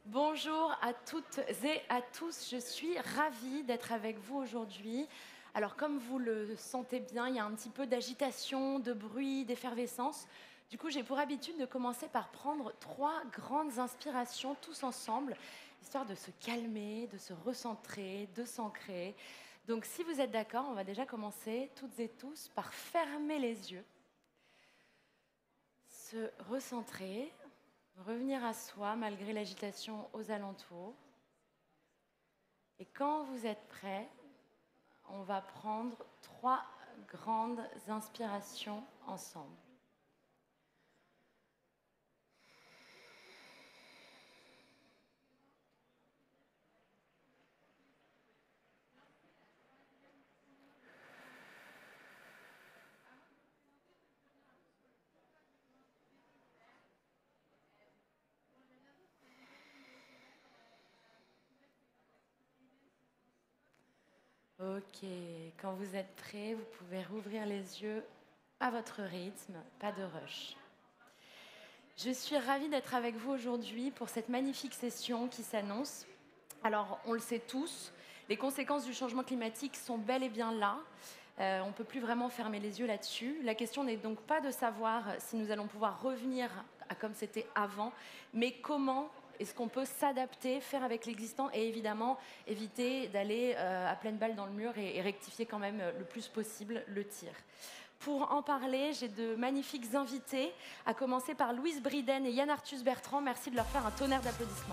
Bonjour à toutes et à tous, je suis ravie d'être avec vous aujourd'hui. Alors comme vous le sentez bien, il y a un petit peu d'agitation, de bruit, d'effervescence. Du coup, j'ai pour habitude de commencer par prendre 3 grandes inspirations tous ensemble, histoire de se calmer, de se recentrer, de s'ancrer. Donc si vous êtes d'accord, on va déjà commencer toutes et tous par fermer les yeux, se recentrer, revenir à soi malgré l'agitation aux alentours. Et quand vous êtes prêts, on va prendre 3 grandes inspirations ensemble. Ok, quand vous êtes prêts, vous pouvez rouvrir les yeux à votre rythme, pas de rush. Je suis ravie d'être avec vous aujourd'hui pour cette magnifique session qui s'annonce. Alors, on le sait tous, les conséquences du changement climatique sont bel et bien là. On ne peut plus vraiment fermer les yeux là-dessus. La question n'est donc pas de savoir si nous allons pouvoir revenir à comme c'était avant, mais comment est-ce qu'on peut s'adapter, faire avec l'existant et évidemment éviter d'aller à pleine balle dans le mur et rectifier quand même le plus possible le tir. Pour en parler, j'ai de magnifiques invités, à commencer par Louise Briden et Yann Arthus Bertrand. Merci de leur faire un tonnerre d'applaudissements.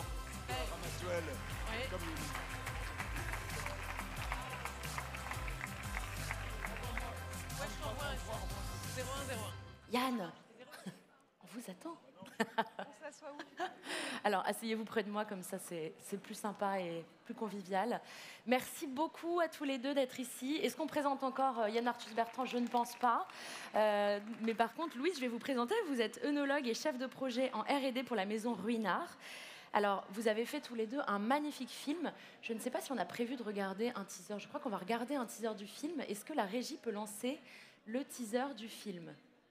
Yann, on vous attend. On s'assoit où? Alors, asseyez-vous près de moi, comme ça c'est plus sympa et plus convivial. Merci beaucoup à tous les deux d'être ici. Est-ce qu'on présente encore Yann Arthus Bertrand? Je ne pense pas. Mais par contre, Louise, je vais vous présenter. Vous êtes œnologue et chef de projet en R&D pour la maison Ruinart. Alors, vous avez fait tous les deux un magnifique film. Je ne sais pas si on a prévu de regarder un teaser. Je crois qu'on va regarder un teaser du film. Est-ce que la régie peut lancer le teaser du film?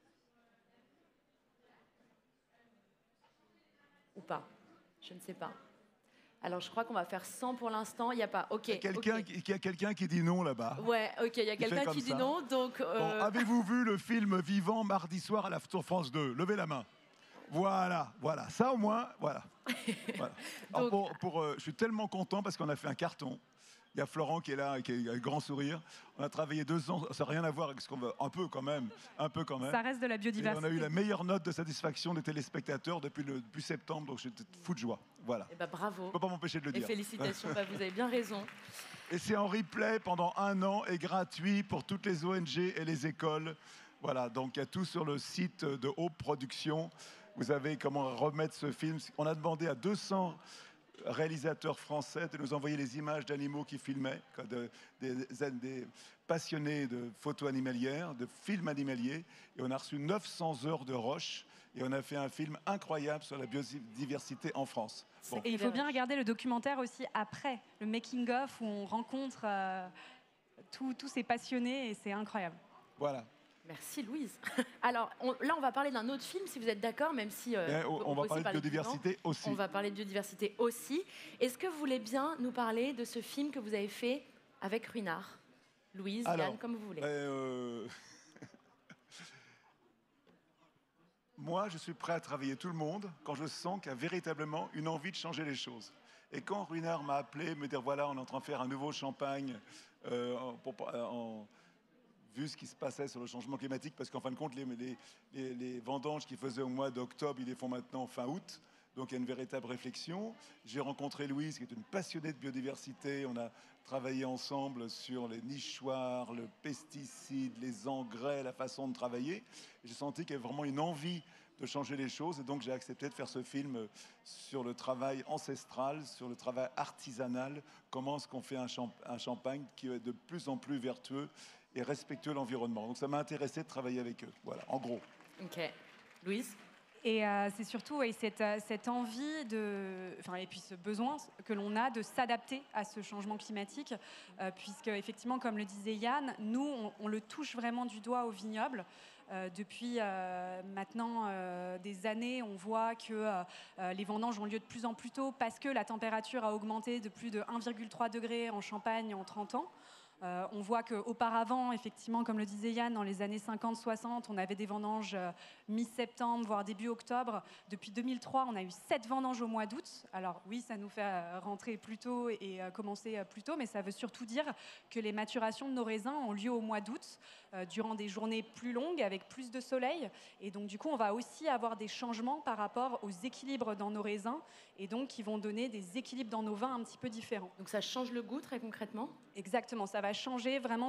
Ou pas? Je ne sais pas. Alors, je crois qu'on va faire 100 pour l'instant. Il n'y a pas. OK. Il y a quelqu'un qui dit non là-bas. Ouais, OK. Il y a quelqu'un qui dit ça. non. Donc, Bon, avez-vous vu le film Vivant mardi soir à la sur France 2? Levez la main. Voilà. Ça au moins, voilà. Alors je suis tellement content parce qu'on a fait un carton. Il y a Florent qui est là, qui a le grand sourire. On a travaillé 2 ans, ça n'a rien à voir avec ce qu'on veut. Un peu quand même. Ça reste de la biodiversité. Et on a eu la meilleure note de satisfaction des téléspectateurs depuis septembre, donc j'étais fou de joie. Voilà. Eh ben, bravo. Je ne peux pas m'empêcher de le dire. Et félicitations, vous avez bien raison. Et c'est en replay pendant 1 an et gratuit pour toutes les ONG et les écoles. Voilà, donc il y a tout sur le site de Hope Productions. Vous savez comment remettre ce film. On a demandé à 200 réalisateurs français de nous envoyer les images d'animaux qui filmaient, des passionnés de photos animalières, de films animaliers. Et on a reçu 900 heures de roches. Et on a fait un film incroyable sur la biodiversité en France. Bon. Et il faut bien regarder le documentaire aussi après, le making-of, où on rencontre tous ces passionnés et c'est incroyable. Voilà. Merci Louise. Alors là, on va parler d'un autre film, si vous êtes d'accord, même si... on va parler de biodiversité aussi. On va parler de biodiversité aussi. Est-ce que vous voulez bien nous parler de ce film que vous avez fait avec Ruinart? Louise, Yann, comme vous voulez. Moi, je suis prêt à travailler tout le monde quand je sens qu'il y a véritablement une envie de changer les choses. Et quand Ruinart m'a appelé, me dire voilà, on est en train de faire un nouveau champagne vu ce qui se passait sur le changement climatique, parce qu'en fin de compte, les vendanges qu'ils faisaient au mois d'octobre, ils les font maintenant fin août. Donc il y a une véritable réflexion. J'ai rencontré Louise, qui est une passionnée de biodiversité. On a travaillé ensemble sur les nichoirs, le pesticide, les engrais, la façon de travailler. J'ai senti qu'il y avait vraiment une envie de changer les choses. Et donc j'ai accepté de faire ce film sur le travail ancestral, sur le travail artisanal. Comment est-ce qu'on fait un champagne qui est de plus en plus vertueux et respectueux de l'environnement. Donc ça m'a intéressé de travailler avec eux. Voilà, en gros. OK. Louise? Et c'est surtout cette envie et puis ce besoin que l'on a de s'adapter à ce changement climatique, puisque effectivement, comme le disait Yann, nous, on le touche vraiment du doigt au vignoble. Depuis maintenant des années, on voit que les vendanges ont lieu de plus en plus tôt parce que la température a augmenté de plus de 1,3 degré en Champagne en 30 ans. On voit qu'auparavant, effectivement, comme le disait Yann, dans les années 50-60, on avait des vendanges mi-septembre, voire début octobre. Depuis 2003, on a eu 7 vendanges au mois d'août. Alors oui, ça nous fait rentrer plus tôt et commencer plus tôt, mais ça veut surtout dire que les maturations de nos raisins ont lieu au mois d'août, durant des journées plus longues, avec plus de soleil. Et donc, du coup, on va aussi avoir des changements par rapport aux équilibres dans nos raisins, et donc qui vont donner des équilibres dans nos vins un petit peu différents. Donc ça change le goût très concrètement? Exactement, ça va changer vraiment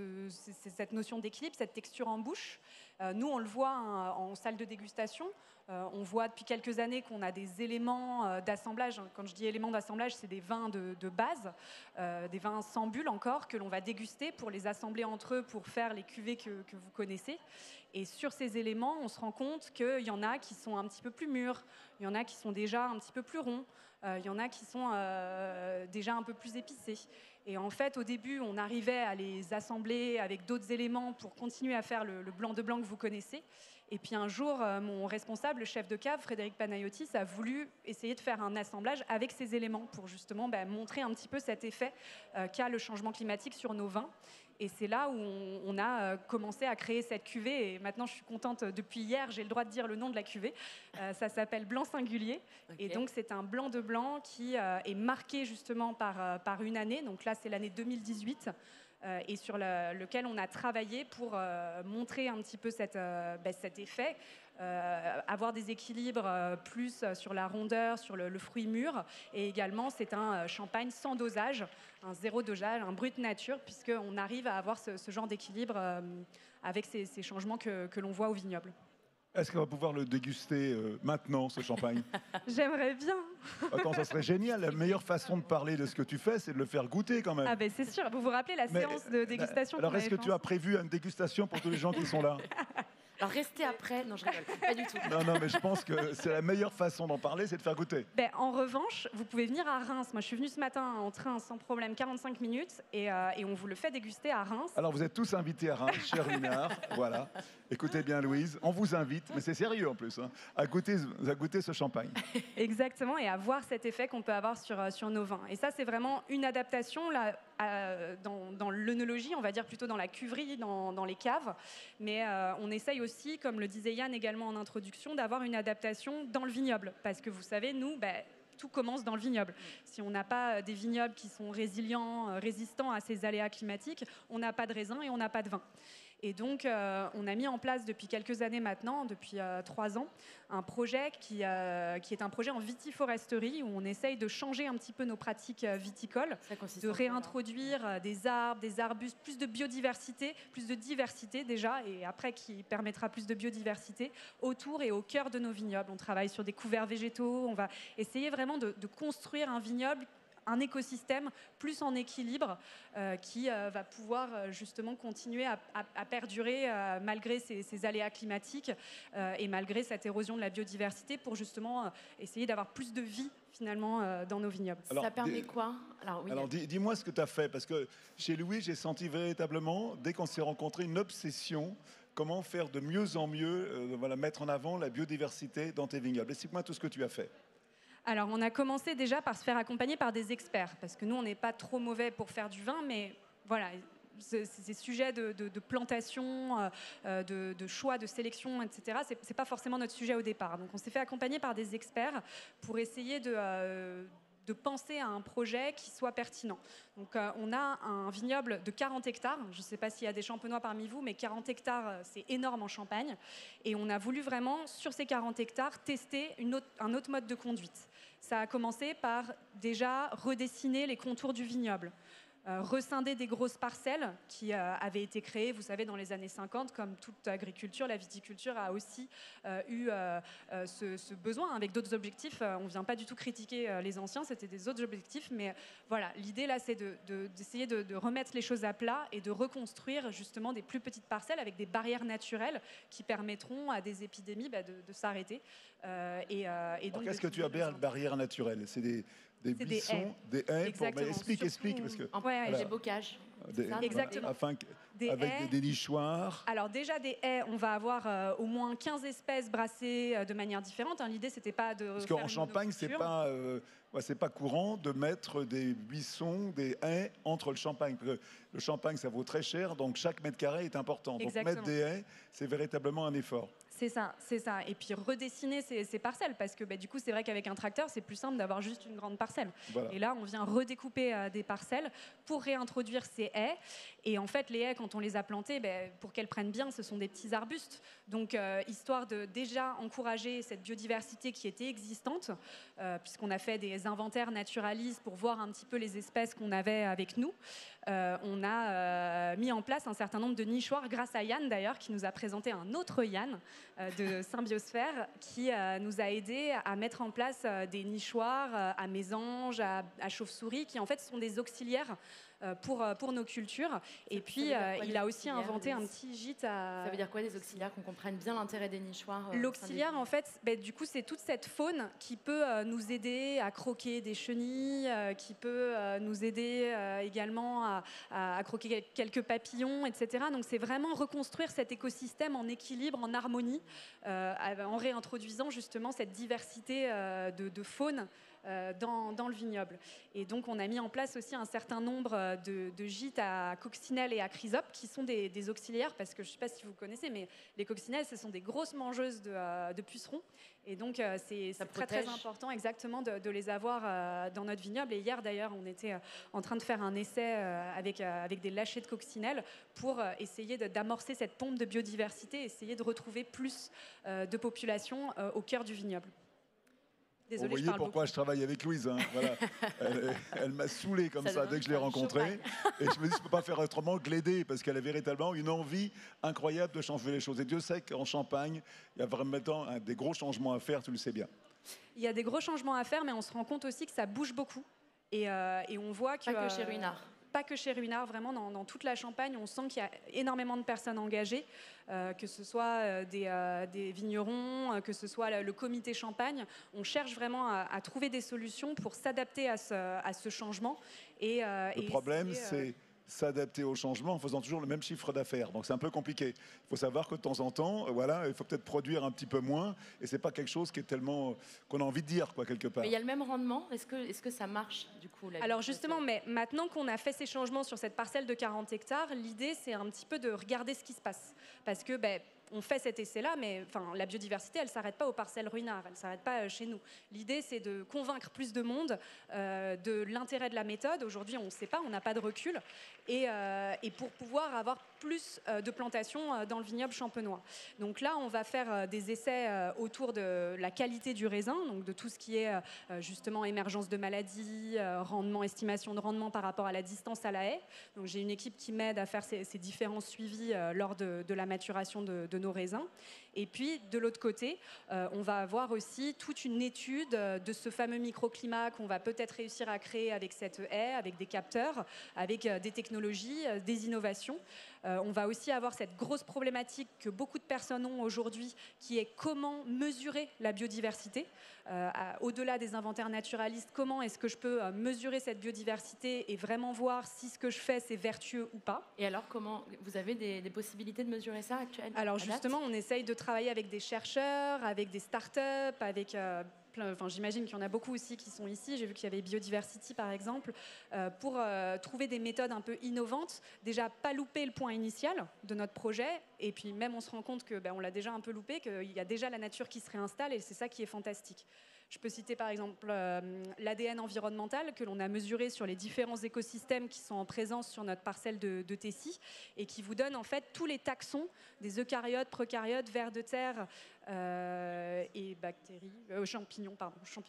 cette notion d'équilibre, cette texture en bouche. Nous, on le voit en salle de dégustation. On voit depuis quelques années qu'on a des éléments d'assemblage. Quand je dis éléments d'assemblage, c'est des vins de base, des vins sans bulles encore, que l'on va déguster pour les assembler entre eux pour faire les cuvées que vous connaissez. Et sur ces éléments, on se rend compte qu'il y en a qui sont un petit peu plus mûrs, il y en a qui sont déjà un petit peu plus ronds, il y en a qui sont déjà un peu plus épicés. Et en fait, au début, on arrivait à les assembler avec d'autres éléments pour continuer à faire le blanc de blanc que vous connaissez. Et puis un jour, mon responsable, le chef de cave, Frédéric Panayotis, a voulu essayer de faire un assemblage avec ces éléments pour justement montrer un petit peu cet effet qu'a le changement climatique sur nos vins. Et c'est là où on a commencé à créer cette cuvée. Et maintenant, je suis contente, depuis hier, j'ai le droit de dire le nom de la cuvée. Ça s'appelle Blanc Singulier. Okay. Et donc, c'est un blanc de blanc qui est marqué justement par une année. Donc là, c'est l'année 2018. Et sur lequel on a travaillé pour montrer un petit peu cet effet, avoir des équilibres plus sur la rondeur, sur le fruit mûr. Et également, c'est un champagne sans dosage, un zéro dosage, un brut nature, puisqu'on arrive à avoir ce genre d'équilibre avec ces changements que l'on voit au vignoble. Est-ce qu'on va pouvoir le déguster maintenant, ce champagne? J'aimerais bien. Attends, ça serait génial. La meilleure façon de parler de ce que tu fais, c'est de le faire goûter quand même. Ah ben c'est sûr. Vous vous rappelez la séance de dégustation? Alors, est-ce que tu as prévu une dégustation pour tous les gens qui sont là? Alors, restez après. Non, je rigole. Pas du tout. Non, mais je pense que c'est la meilleure façon d'en parler, c'est de faire goûter. En revanche, vous pouvez venir à Reims. Moi, je suis venue ce matin en train sans problème, 45 minutes, et on vous le fait déguster à Reims. Alors, vous êtes tous invités à Reims, cher Ruinart. Voilà. Écoutez bien, Louise. On vous invite, mais c'est sérieux en plus, hein, à goûter ce champagne. Exactement, et à voir cet effet qu'on peut avoir sur nos vins. Et ça, c'est vraiment une adaptation là, dans l'œnologie, on va dire plutôt dans la cuverie, dans les caves. Mais on essaye aussi, comme le disait Yann également en introduction, d'avoir une adaptation dans le vignoble. Parce que vous savez, nous, tout commence dans le vignoble. Si on n'a pas des vignobles qui sont résilients, résistants à ces aléas climatiques, on n'a pas de raisin et on n'a pas de vin. Et donc, on a mis en place depuis quelques années maintenant, depuis 3 ans, un projet qui est un projet en vitiforesterie où on essaye de changer un petit peu nos pratiques viticoles, de réintroduire des arbres, des arbustes, plus de diversité déjà, et après qui permettra plus de biodiversité autour et au cœur de nos vignobles. On travaille sur des couverts végétaux, on va essayer vraiment de construire un vignoble, un écosystème plus en équilibre qui va pouvoir justement continuer à perdurer malgré ces aléas climatiques et malgré cette érosion de la biodiversité pour justement essayer d'avoir plus de vie finalement dans nos vignobles. Alors, ça permet quoi? Alors dis-moi ce que tu as fait, parce que chez Louis, j'ai senti véritablement, dès qu'on s'est rencontrés, une obsession. Comment faire de mieux en mieux, mettre en avant la biodiversité dans tes vignobles. Explique-moi tout ce que tu as fait. Alors, on a commencé déjà par se faire accompagner par des experts, parce que nous, on n'est pas trop mauvais pour faire du vin, mais voilà, ces sujets de plantation, de choix, de sélection, etc., c'est pas forcément notre sujet au départ. Donc, on s'est fait accompagner par des experts pour essayer de penser à un projet qui soit pertinent. Donc, on a un vignoble de 40 hectares. Je ne sais pas s'il y a des champenois parmi vous, mais 40 hectares, c'est énorme en Champagne. Et on a voulu vraiment, sur ces 40 hectares, tester un autre mode de conduite. Ça a commencé par déjà redessiner les contours du vignoble. Rescinder des grosses parcelles qui avaient été créées, vous savez, dans les années 50, comme toute agriculture, la viticulture a aussi eu ce besoin avec d'autres objectifs. On ne vient pas du tout critiquer les anciens, c'était des autres objectifs, mais voilà, l'idée là, c'est d'essayer de remettre les choses à plat et de reconstruire justement des plus petites parcelles avec des barrières naturelles qui permettront à des épidémies de s'arrêter. Qu'est-ce que tu appelles barrières naturelles? C'est Des C'est buissons, des haies. Exactement. Explique, Surtout- parce que... En Ouais, des bocages. Des- ça, Exactement. Afin Des avec haies. des nichoirs. Alors déjà des haies, on va avoir au moins 15 espèces brassées de manière différente. Hein. L'idée, c'était pas de Parce faire qu'en une Champagne, c'est monoculture. pas courant de mettre des buissons, des haies entre le champagne. Parce que le champagne, ça vaut très cher, donc chaque mètre carré est important. Donc Exactement. mettre des haies, c'est véritablement un effort. C'est ça, c'est ça. Et puis redessiner ces parcelles, parce que du coup, c'est vrai qu'avec un tracteur, c'est plus simple d'avoir juste une grande parcelle. Voilà. Et là, on vient redécouper des parcelles pour réintroduire ces haies. Et en fait, les haies, quand on les a plantées, pour qu'elles prennent bien, ce sont des petits arbustes. Donc, histoire de déjà encourager cette biodiversité qui était existante, puisqu'on a fait des inventaires naturalistes pour voir un petit peu les espèces qu'on avait avec nous, on a mis en place un certain nombre de nichoirs grâce à Yann, d'ailleurs, qui nous a présenté un autre Yann de Symbiosphère, qui nous a aidé à mettre en place des nichoirs à mésanges, à chauves-souris, qui en fait sont des auxiliaires pour nos cultures. Et puis, il a aussi inventé un petit gîte à... Ça veut dire quoi, des auxiliaires, qu'on comprenne bien l'intérêt des nichoirs L'auxiliaire, en fait, du coup, c'est toute cette faune qui peut nous aider à croquer des chenilles, qui peut nous aider également à croquer quelques papillons, etc. Donc, c'est vraiment reconstruire cet écosystème en équilibre, en harmonie, en réintroduisant justement cette diversité de faune dans le vignoble. Et donc, on a mis en place aussi un certain nombre de gîtes à coccinelles et à chrysopes qui sont des auxiliaires, parce que je ne sais pas si vous connaissez, mais les coccinelles, ce sont des grosses mangeuses de pucerons. Et donc, c'est très important exactement de les avoir dans notre vignoble. Et hier, d'ailleurs, on était en train de faire un essai avec des lâchers de coccinelles pour essayer d'amorcer cette pompe de biodiversité, essayer de retrouver plus de population au cœur du vignoble. Désolée, vous voyez pourquoi je travaille avec Louise. Hein, voilà. Elle m'a saoulé comme ça dès que je l'ai rencontrée. Et je me dis, je ne peux pas faire autrement que l'aider, parce qu'elle a véritablement une envie incroyable de changer les choses. Et Dieu sait qu'en Champagne, il y a vraiment des gros changements à faire, tu le sais bien. Il y a des gros changements à faire, mais on se rend compte aussi que ça bouge beaucoup. Et on voit que... Pas que chez Ruinart. Pas que chez Ruinart, vraiment dans toute la Champagne, on sent qu'il y a énormément de personnes engagées, que ce soit des vignerons, que ce soit le comité Champagne. On cherche vraiment à trouver des solutions pour s'adapter à ce changement. Le problème, c'est s'adapter au changement en faisant toujours le même chiffre d'affaires. Donc c'est un peu compliqué. Il faut savoir que de temps en temps, il faut peut-être produire un petit peu moins, et c'est pas quelque chose qui est tellement qu'on a envie de dire quelque part. Mais il y a le même rendement. Est-ce que ça marche du coup Alors justement, mais maintenant qu'on a fait ces changements sur cette parcelle de 40 hectares, l'idée c'est un petit peu de regarder ce qui se passe, parce que on fait cet essai-là, mais la biodiversité, elle ne s'arrête pas aux parcelles Ruinart, elle ne s'arrête pas chez nous. L'idée, c'est de convaincre plus de monde de l'intérêt de la méthode. Aujourd'hui, on ne sait pas, on n'a pas de recul. Et pour pouvoir avoir plus de plantations dans le vignoble champenois. Donc là, on va faire des essais autour de la qualité du raisin, donc de tout ce qui est justement émergence de maladies, rendement, estimation de rendement par rapport à la distance à la haie. Donc j'ai une équipe qui m'aide à faire ces différents suivis lors de la maturation de nos raisins. Et puis, de l'autre côté, on va avoir aussi toute une étude de ce fameux microclimat qu'on va peut-être réussir à créer avec cette haie, avec des capteurs, avec des technologies, des innovations. On va aussi avoir cette grosse problématique que beaucoup de personnes ont aujourd'hui, qui est comment mesurer la biodiversité. Au-delà des inventaires naturalistes, comment est-ce que je peux mesurer cette biodiversité et vraiment voir si ce que je fais, c'est vertueux ou pas. Et alors, comment vous avez des possibilités de mesurer ça actuellement? Alors justement, on essaye de travailler avec des chercheurs, avec des startups, avec... j'imagine qu'il y en a beaucoup aussi qui sont ici. J'ai vu qu'il y avait Biodiversity, par exemple, pour trouver des méthodes un peu innovantes. Déjà, pas louper le point initial de notre projet. Et puis même, on se rend compte que on l'a déjà un peu loupé, qu'il y a déjà la nature qui se réinstalle et c'est ça qui est fantastique. Je peux citer par exemple l'ADN environnemental que l'on a mesuré sur les différents écosystèmes qui sont en présence sur notre parcelle de Tessie et qui vous donne en fait tous les taxons des eucaryotes, procaryotes, vers de terre et bactéries, champignons.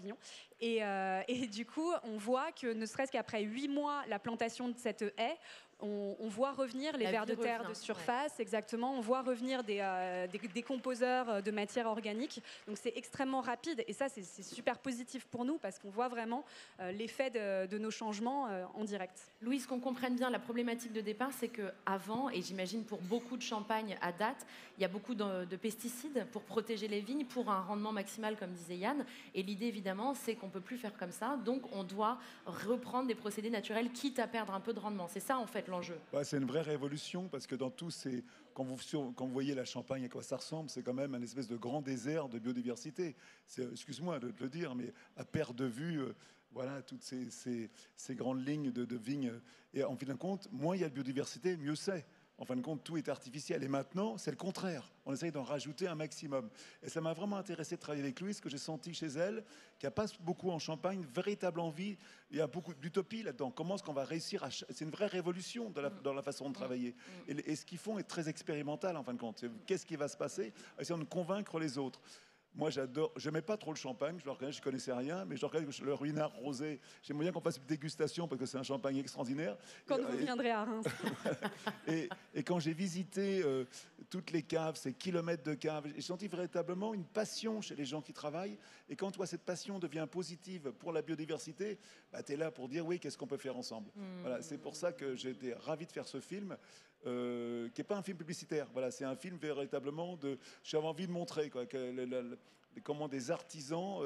Et du coup, on voit que ne serait-ce qu'après 8 mois, la plantation de cette haie, on voit revenir les La vers vie de terre revient, de surface, exactement. On voit revenir des décomposeurs de matière organique. Donc c'est extrêmement rapide et ça, c'est super positif pour nous parce qu'on voit vraiment l'effet de nos changements en direct. Louise, qu'on comprenne bien, la problématique de départ, c'est qu'avant, et j'imagine pour beaucoup de champagne à date, il y a beaucoup de pesticides pour protéger les vignes, pour un rendement maximal, comme disait Yann. Et l'idée, évidemment, c'est qu'on ne peut plus faire comme ça. Donc, on doit reprendre des procédés naturels, quitte à perdre un peu de rendement. C'est ça, en fait, l'enjeu. Bah, c'est une vraie révolution parce que dans tous ces... Quand vous voyez la Champagne, à quoi ça ressemble, c'est quand même un espèce de grand désert de biodiversité. Excuse-moi de te le dire, mais à perte de vue, voilà, toutes ces grandes lignes de vignes. Et en fin de compte, moins il y a de biodiversité, mieux c'est. En fin de compte, tout est artificiel. Et maintenant, c'est le contraire. On essaye d'en rajouter un maximum. Et ça m'a vraiment intéressé de travailler avec Louise, que j'ai senti chez elle, qu'il n'y a pas beaucoup en Champagne, une véritable envie. Il y a beaucoup d'utopie là-dedans. Comment est-ce qu'on va réussir à... C'est une vraie révolution dans la façon de travailler. Et ce qu'ils font est très expérimental, en fin de compte. Qu'est-ce qui va se passer? Essayons de convaincre les autres. Moi, j'aimais pas trop le champagne, je le reconnais, je connaissais rien, mais je reconnais que le Ruinart rosé, j'aimerais bien qu'on fasse une dégustation parce que c'est un champagne extraordinaire. Quand vous viendrez à Reims. et quand j'ai visité toutes les caves, ces kilomètres de caves, j'ai senti véritablement une passion chez les gens qui travaillent. Et quand toi, cette passion devient positive pour la biodiversité, bah, tu es là pour dire oui, qu'est-ce qu'on peut faire ensemble. Voilà, c'est pour ça que j'étais ravi de faire ce film. Qui n'est pas un film publicitaire. Voilà, c'est un film véritablement de... J'avais envie de montrer quoi, comment des artisans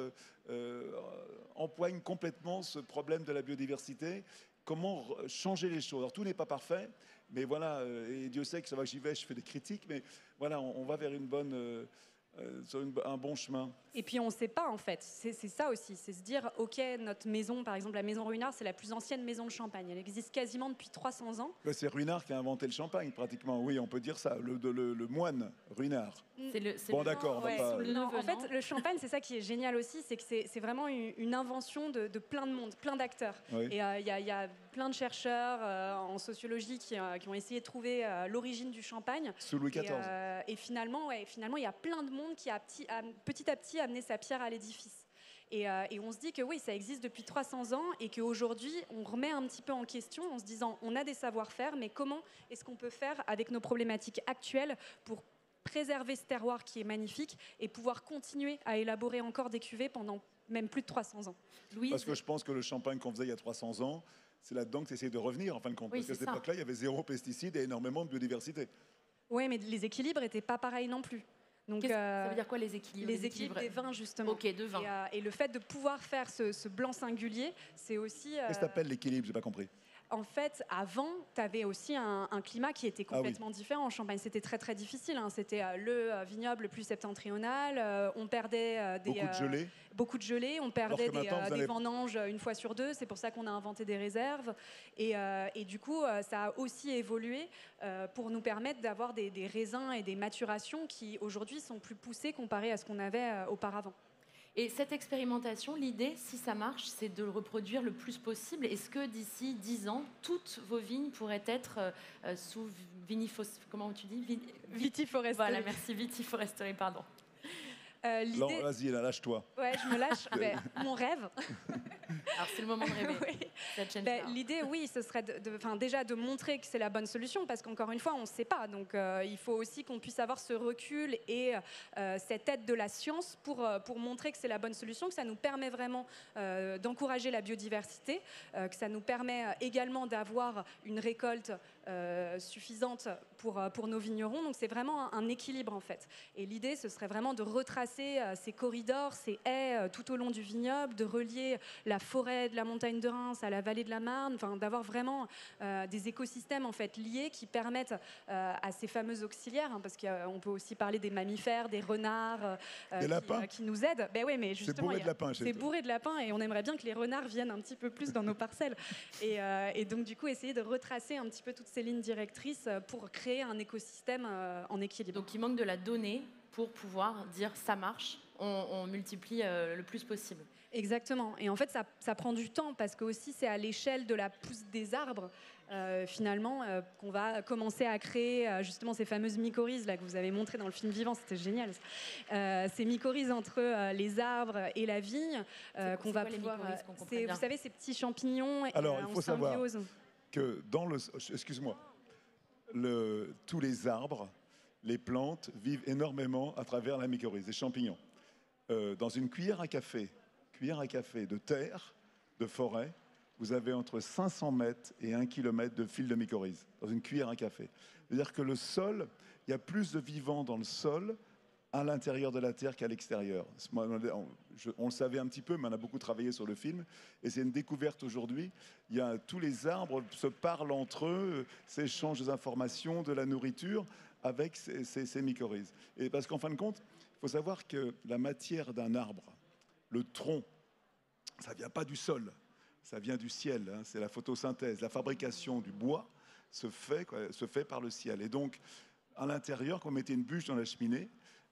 empoignent complètement ce problème de la biodiversité, comment changer les choses. Alors tout n'est pas parfait, mais voilà, et Dieu sait que ça va que j'y vais, je fais des critiques, mais voilà, on va vers une bonne... sur un bon chemin. Et puis on ne sait pas en fait, c'est ça aussi, c'est se dire ok, notre maison, par exemple la maison Ruinart, c'est la plus ancienne maison de Champagne, elle existe quasiment depuis 300 ans. C'est Ruinart qui a inventé le champagne pratiquement, oui on peut dire ça, le moine Ruinart. Bon d'accord, ouais. on va pas... Non, en fait le champagne c'est ça qui est génial aussi, c'est que c'est vraiment une invention de plein de monde, plein d'acteurs. Oui. Et il y a plein de chercheurs en sociologie qui ont essayé de trouver l'origine du champagne. Sous Louis XIV. Et finalement il y a plein de monde qui a petit à petit amené sa pierre à l'édifice. Et on se dit que oui, ça existe depuis 300 ans et qu'aujourd'hui, on remet un petit peu en question en se disant on a des savoir-faire, mais comment est-ce qu'on peut faire avec nos problématiques actuelles pour préserver ce terroir qui est magnifique et pouvoir continuer à élaborer encore des cuvées pendant même plus de 300 ans. Louise. Parce que je pense que le champagne qu'on faisait il y a 300 ans, c'est là-dedans que tu essayes de revenir en fin de compte. Oui, parce qu'à cette époque-là, il y avait 0 pesticides et énormément de biodiversité. Oui, mais les équilibres n'étaient pas pareils non plus. Donc, ça veut dire quoi les équilibres? Les équilibres des vins justement. Ok, de vin. Et le fait de pouvoir faire ce blanc singulier, c'est aussi... Qu'est-ce que t'appelles l'équilibre? J'ai pas compris. En fait, avant, tu avais aussi un climat qui était complètement différent. En Champagne, c'était très très difficile. Hein. C'était le vignoble le plus septentrional. On perdait beaucoup de gelée. On perdait des vendanges une fois sur 2. C'est pour ça qu'on a inventé des réserves. Et du coup, ça a aussi évolué pour nous permettre d'avoir des raisins et des maturations qui aujourd'hui sont plus poussées comparées à ce qu'on avait auparavant. Et cette expérimentation, l'idée, si ça marche, c'est de le reproduire le plus possible. Est-ce que d'ici 10 ans, toutes vos vignes pourraient être sous comment tu dis Vitiforesterie. Voilà, merci, vitiforesterie, pardon. Vas-y, lâche-toi. Ouais, je me lâche. Mon rêve. Alors, c'est le moment de rêver. Oui. L'idée, oui, ce serait déjà de montrer que c'est la bonne solution, parce qu'encore une fois, on ne sait pas. Donc, il faut aussi qu'on puisse avoir ce recul et cette aide de la science pour montrer que c'est la bonne solution, que ça nous permet vraiment d'encourager la biodiversité, que ça nous permet également d'avoir une récolte suffisante pour nos vignerons. Donc, c'est vraiment un équilibre, en fait. Et l'idée, ce serait vraiment de retracer ces corridors, ces haies tout au long du vignoble, de relier la forêt de la montagne de Reims à la vallée de la Marne, d'avoir vraiment des écosystèmes en fait liés qui permettent à ces fameux auxiliaires, hein, parce qu'on peut aussi parler des mammifères, des renards qui nous aident. Ben oui, mais justement, c'est bourré de lapins et on aimerait bien que les renards viennent un petit peu plus dans nos parcelles. Et donc du coup, essayer de retracer un petit peu toutes ces lignes directrices pour créer un écosystème en équilibre. Donc il manque de la donnée pour pouvoir dire ça marche, on multiplie le plus possible. Exactement. Et en fait, ça prend du temps parce que aussi c'est à l'échelle de la pousse des arbres finalement qu'on va commencer à créer justement ces fameuses mycorhizes là que vous avez montrées dans le film Vivant, c'était génial. Ces mycorhizes entre les arbres et la vigne qu'on va pouvoir. Vous savez ces petits champignons. Alors il faut savoir. que excuse-moi, tous les arbres, les plantes vivent énormément à travers la mycorhize, les champignons. Dans une cuillère à café de terre, de forêt, vous avez entre 500 mètres et 1 kilomètre de fil de mycorhize, dans une cuillère à café. C'est-à-dire que le sol, il y a plus de vivants dans le sol à l'intérieur de la Terre qu'à l'extérieur. On le savait un petit peu, mais on a beaucoup travaillé sur le film. Et c'est une découverte aujourd'hui. Tous les arbres se parlent entre eux, s'échangent des informations, de la nourriture avec ces mycorhizes. Et parce qu'en fin de compte, il faut savoir que la matière d'un arbre, le tronc, ça ne vient pas du sol, ça vient du ciel. Hein, c'est la photosynthèse. La fabrication du bois se fait par le ciel. Et donc, à l'intérieur, quand on mettait une bûche dans la cheminée,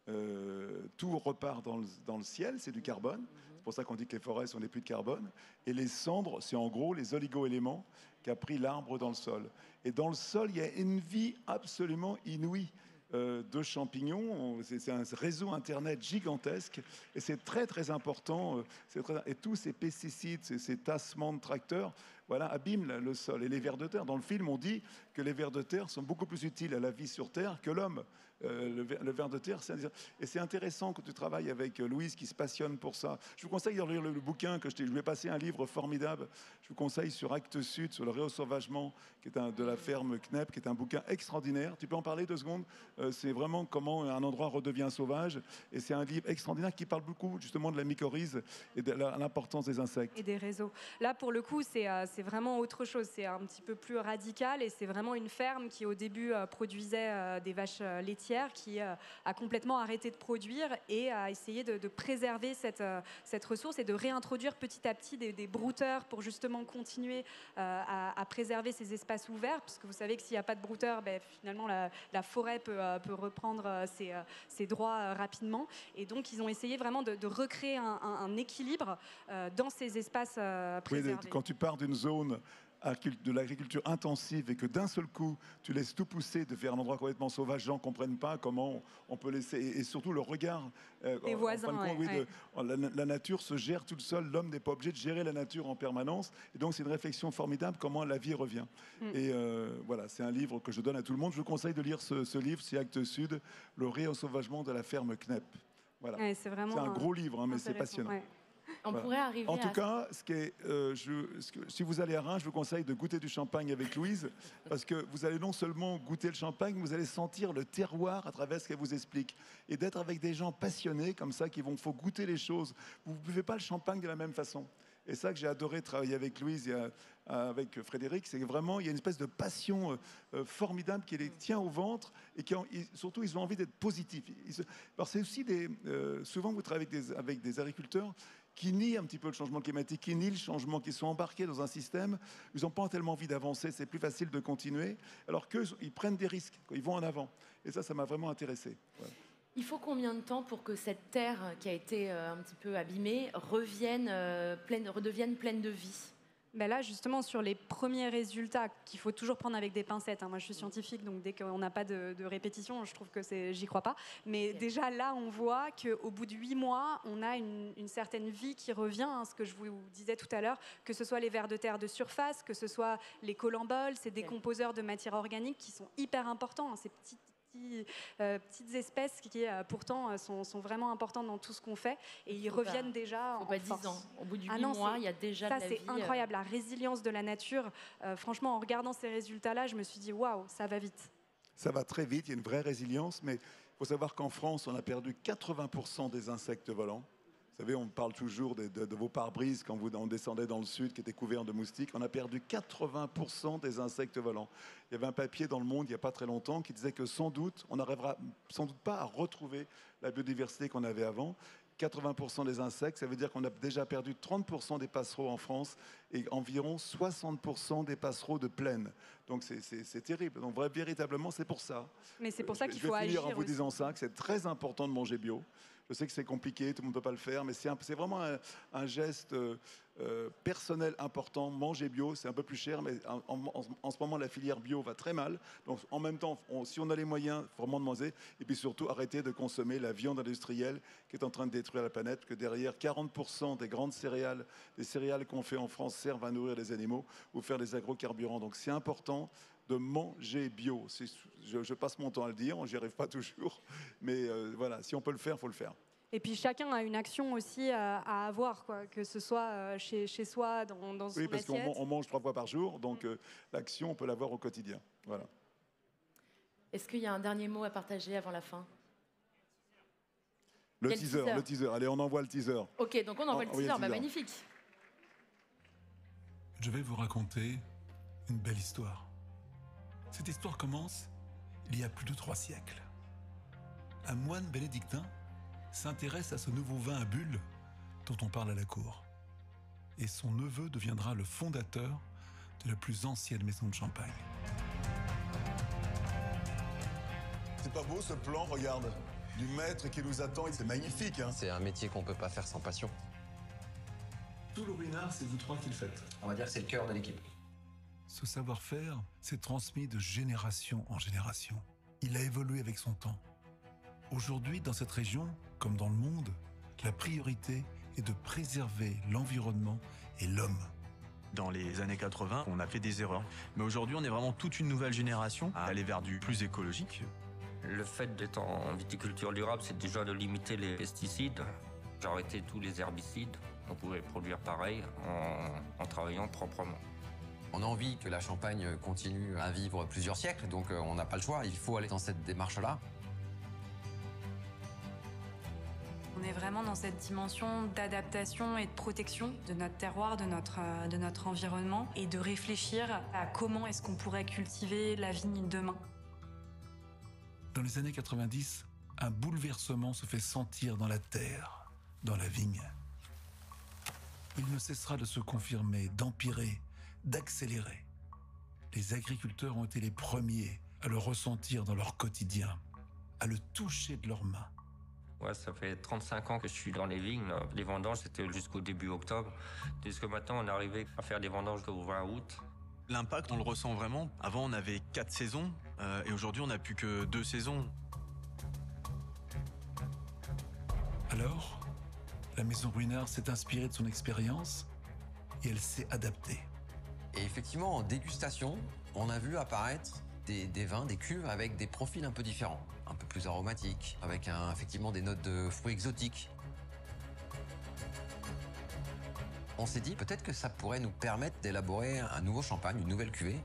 tout repart dans le ciel, c'est du carbone. C'est pour ça qu'on dit que les forêts sont des puits de carbone. Et les cendres, c'est en gros les oligo-éléments qu'a pris l'arbre dans le sol. Et dans le sol, il y a une vie absolument inouïe de champignons. C'est un réseau Internet gigantesque. Et c'est très, très important. Et tous ces pesticides, ces tassements de tracteurs, voilà, abîment le sol. Et les vers de terre, dans le film, on dit que les vers de terre sont beaucoup plus utiles à la vie sur Terre que l'homme. Le ver de terre, et c'est intéressant que tu travailles avec Louise qui se passionne pour ça. Je vous conseille de lire le bouquin je lui ai passé un livre formidable. Je vous conseille sur Actes Sud, sur le réensauvagement qui est de la ferme Knepp, qui est un bouquin extraordinaire. Tu peux en parler 2 secondes? C'est vraiment comment un endroit redevient sauvage, et c'est un livre extraordinaire qui parle beaucoup justement de la mycorhize et de l'importance des insectes. Et des réseaux. Là, pour le coup, c'est vraiment autre chose. C'est un petit peu plus radical, et c'est vraiment une ferme qui, au début, produisait des vaches laitières, qui a complètement arrêté de produire et a essayé de préserver cette ressource et de réintroduire petit à petit des brouteurs pour justement continuer à préserver ces espaces ouverts, puisque vous savez que s'il n'y a pas de brouteurs, finalement la forêt peut reprendre ses droits rapidement. Et donc ils ont essayé vraiment de recréer un équilibre dans ces espaces préservés. Oui, quand tu pars d'une zone de l'agriculture intensive et que d'un seul coup tu laisses tout pousser, de faire un endroit complètement sauvage, les gens ne comprennent pas comment on peut laisser, et surtout le regard des voisins. La nature se gère toute seule, l'homme n'est pas obligé de gérer la nature en permanence, et donc c'est une réflexion formidable comment la vie revient. Et voilà, c'est un livre que je donne à tout le monde. Je vous conseille de lire ce livre, c'est Actes Sud, le réensauvagement de la ferme Knepp. Voilà. Ouais, c'est un gros livre, mais c'est passionnant. Ouais. On pourrait arriver en tout cas, si vous allez à Reims, je vous conseille de goûter du champagne avec Louise, parce que vous allez non seulement goûter le champagne, vous allez sentir le terroir à travers ce qu'elle vous explique. Et d'être avec des gens passionnés comme ça, faut goûter les choses. Vous ne buvez pas le champagne de la même façon. Et ça que j'ai adoré travailler avec Louise et avec Frédéric, c'est que vraiment, il y a une espèce de passion formidable qui les tient au ventre, et surtout, ils ont envie d'être positifs. Alors, c'est aussi souvent, vous travaillez avec des agriculteurs qui nient un petit peu le changement climatique, qui nient le changement, qui sont embarqués dans un système, ils n'ont pas tellement envie d'avancer, c'est plus facile de continuer, alors qu'eux, ils prennent des risques, ils vont en avant. Et ça m'a vraiment intéressé. Voilà. Il faut combien de temps pour que cette terre qui a été un petit peu abîmée redevienne pleine de vie ? Là, justement, sur les premiers résultats qu'il faut toujours prendre avec des pincettes. Moi, je suis scientifique, donc dès qu'on n'a pas de répétition, je trouve que j'y crois pas. Mais déjà, là, on voit qu'au bout de 8 mois, on a une certaine vie qui revient, ce que je vous disais tout à l'heure, que ce soit les vers de terre de surface, que ce soit les collemboles, ces décomposeurs de matière organique qui sont hyper importants, ces petites espèces qui pourtant sont vraiment importantes dans tout ce qu'on fait, et ils reviennent déjà en 10 force. ans. Au bout de 8 mois, il y a déjà de la vie. Ça, c'est incroyable, la résilience de la nature. Franchement, en regardant ces résultats-là, je me suis dit, waouh, ça va vite. Ça va très vite, il y a une vraie résilience, mais il faut savoir qu'en France, on a perdu 80% des insectes volants. Vous savez, on parle toujours de vos pare-brises quand on descendait dans le sud qui étaient couverts de moustiques. On a perdu 80% des insectes volants. Il y avait un papier dans Le Monde il n'y a pas très longtemps qui disait que sans doute, on n'arrivera sans doute pas à retrouver la biodiversité qu'on avait avant. 80% des insectes, ça veut dire qu'on a déjà perdu 30% des passereaux en France et environ 60% des passereaux de plaine. Donc c'est terrible. Donc véritablement, c'est pour ça. Mais c'est pour ça qu'il faut agir. Je vais finir en vous disant ça, que c'est très important de manger bio. Je sais que c'est compliqué, tout le monde ne peut pas le faire, mais c'est vraiment un geste personnel important. Manger bio, c'est un peu plus cher, mais en ce moment, la filière bio va très mal. Donc, en même temps, si on a les moyens, il faut vraiment demander. Et puis surtout, arrêter de consommer la viande industrielle qui est en train de détruire la planète, que derrière 40% des grandes céréales, des céréales qu'on fait en France servent à nourrir les animaux ou faire des agrocarburants. Donc, c'est important de manger bio. Je passe mon temps à le dire, j'y arrive pas toujours, mais voilà, si on peut le faire, il faut le faire. Et puis chacun a une action aussi à avoir, quoi, que ce soit chez soi, dans son Oui, parce assiette. qu'on mange 3 fois par jour, donc l'action, on peut l'avoir au quotidien. Voilà. Est-ce qu'il y a un dernier mot à partager avant la fin? Le teaser. Allez, on envoie le teaser. Ok, donc on envoie le teaser. Bah, magnifique. Je vais vous raconter une belle histoire. Cette histoire commence il y a plus de 3 siècles. Un moine bénédictin s'intéresse à ce nouveau vin à bulles dont on parle à la cour. Et son neveu deviendra le fondateur de la plus ancienne maison de Champagne. C'est pas beau ce plan, regarde, du maître qui nous attend, c'est magnifique. Hein. C'est un métier qu'on peut pas faire sans passion. Tout le ruinard, c'est vous 3 qui le faites. On va dire que c'est le cœur de l'équipe. Ce savoir-faire s'est transmis de génération en génération. Il a évolué avec son temps. Aujourd'hui, dans cette région, comme dans le monde, la priorité est de préserver l'environnement et l'homme. Dans les années 80, on a fait des erreurs. Mais aujourd'hui, on est vraiment toute une nouvelle génération à aller vers du plus écologique. Le fait d'être en viticulture durable, c'est déjà de limiter les pesticides. J'ai arrêté tous les herbicides. On pouvait produire pareil en travaillant proprement. On a envie que la Champagne continue à vivre plusieurs siècles, donc on n'a pas le choix. Il faut aller dans cette démarche-là. On est vraiment dans cette dimension d'adaptation et de protection de notre terroir, de notre environnement, et de réfléchir à comment est-ce qu'on pourrait cultiver la vigne demain. Dans les années 90, un bouleversement se fait sentir dans la terre, dans la vigne. Il ne cessera de se confirmer, d'empirer, d'accélérer. Les agriculteurs ont été les premiers à le ressentir dans leur quotidien, à le toucher de leurs mains. Ouais, ça fait 35 ans que je suis dans les vignes. Les vendanges, c'était jusqu'au début octobre. Jusque maintenant, on est arrivé à faire des vendanges au 20 août. L'impact, on le ressent vraiment. Avant, on avait 4 saisons et aujourd'hui, on n'a plus que 2 saisons. Alors, la maison Ruinard s'est inspirée de son expérience et elle s'est adaptée. Et effectivement, en dégustation, on a vu apparaître des vins, des cuves avec des profils un peu différents, un peu plus aromatiques, avec effectivement des notes de fruits exotiques. On s'est dit peut-être que ça pourrait nous permettre d'élaborer un nouveau champagne, une nouvelle cuvée.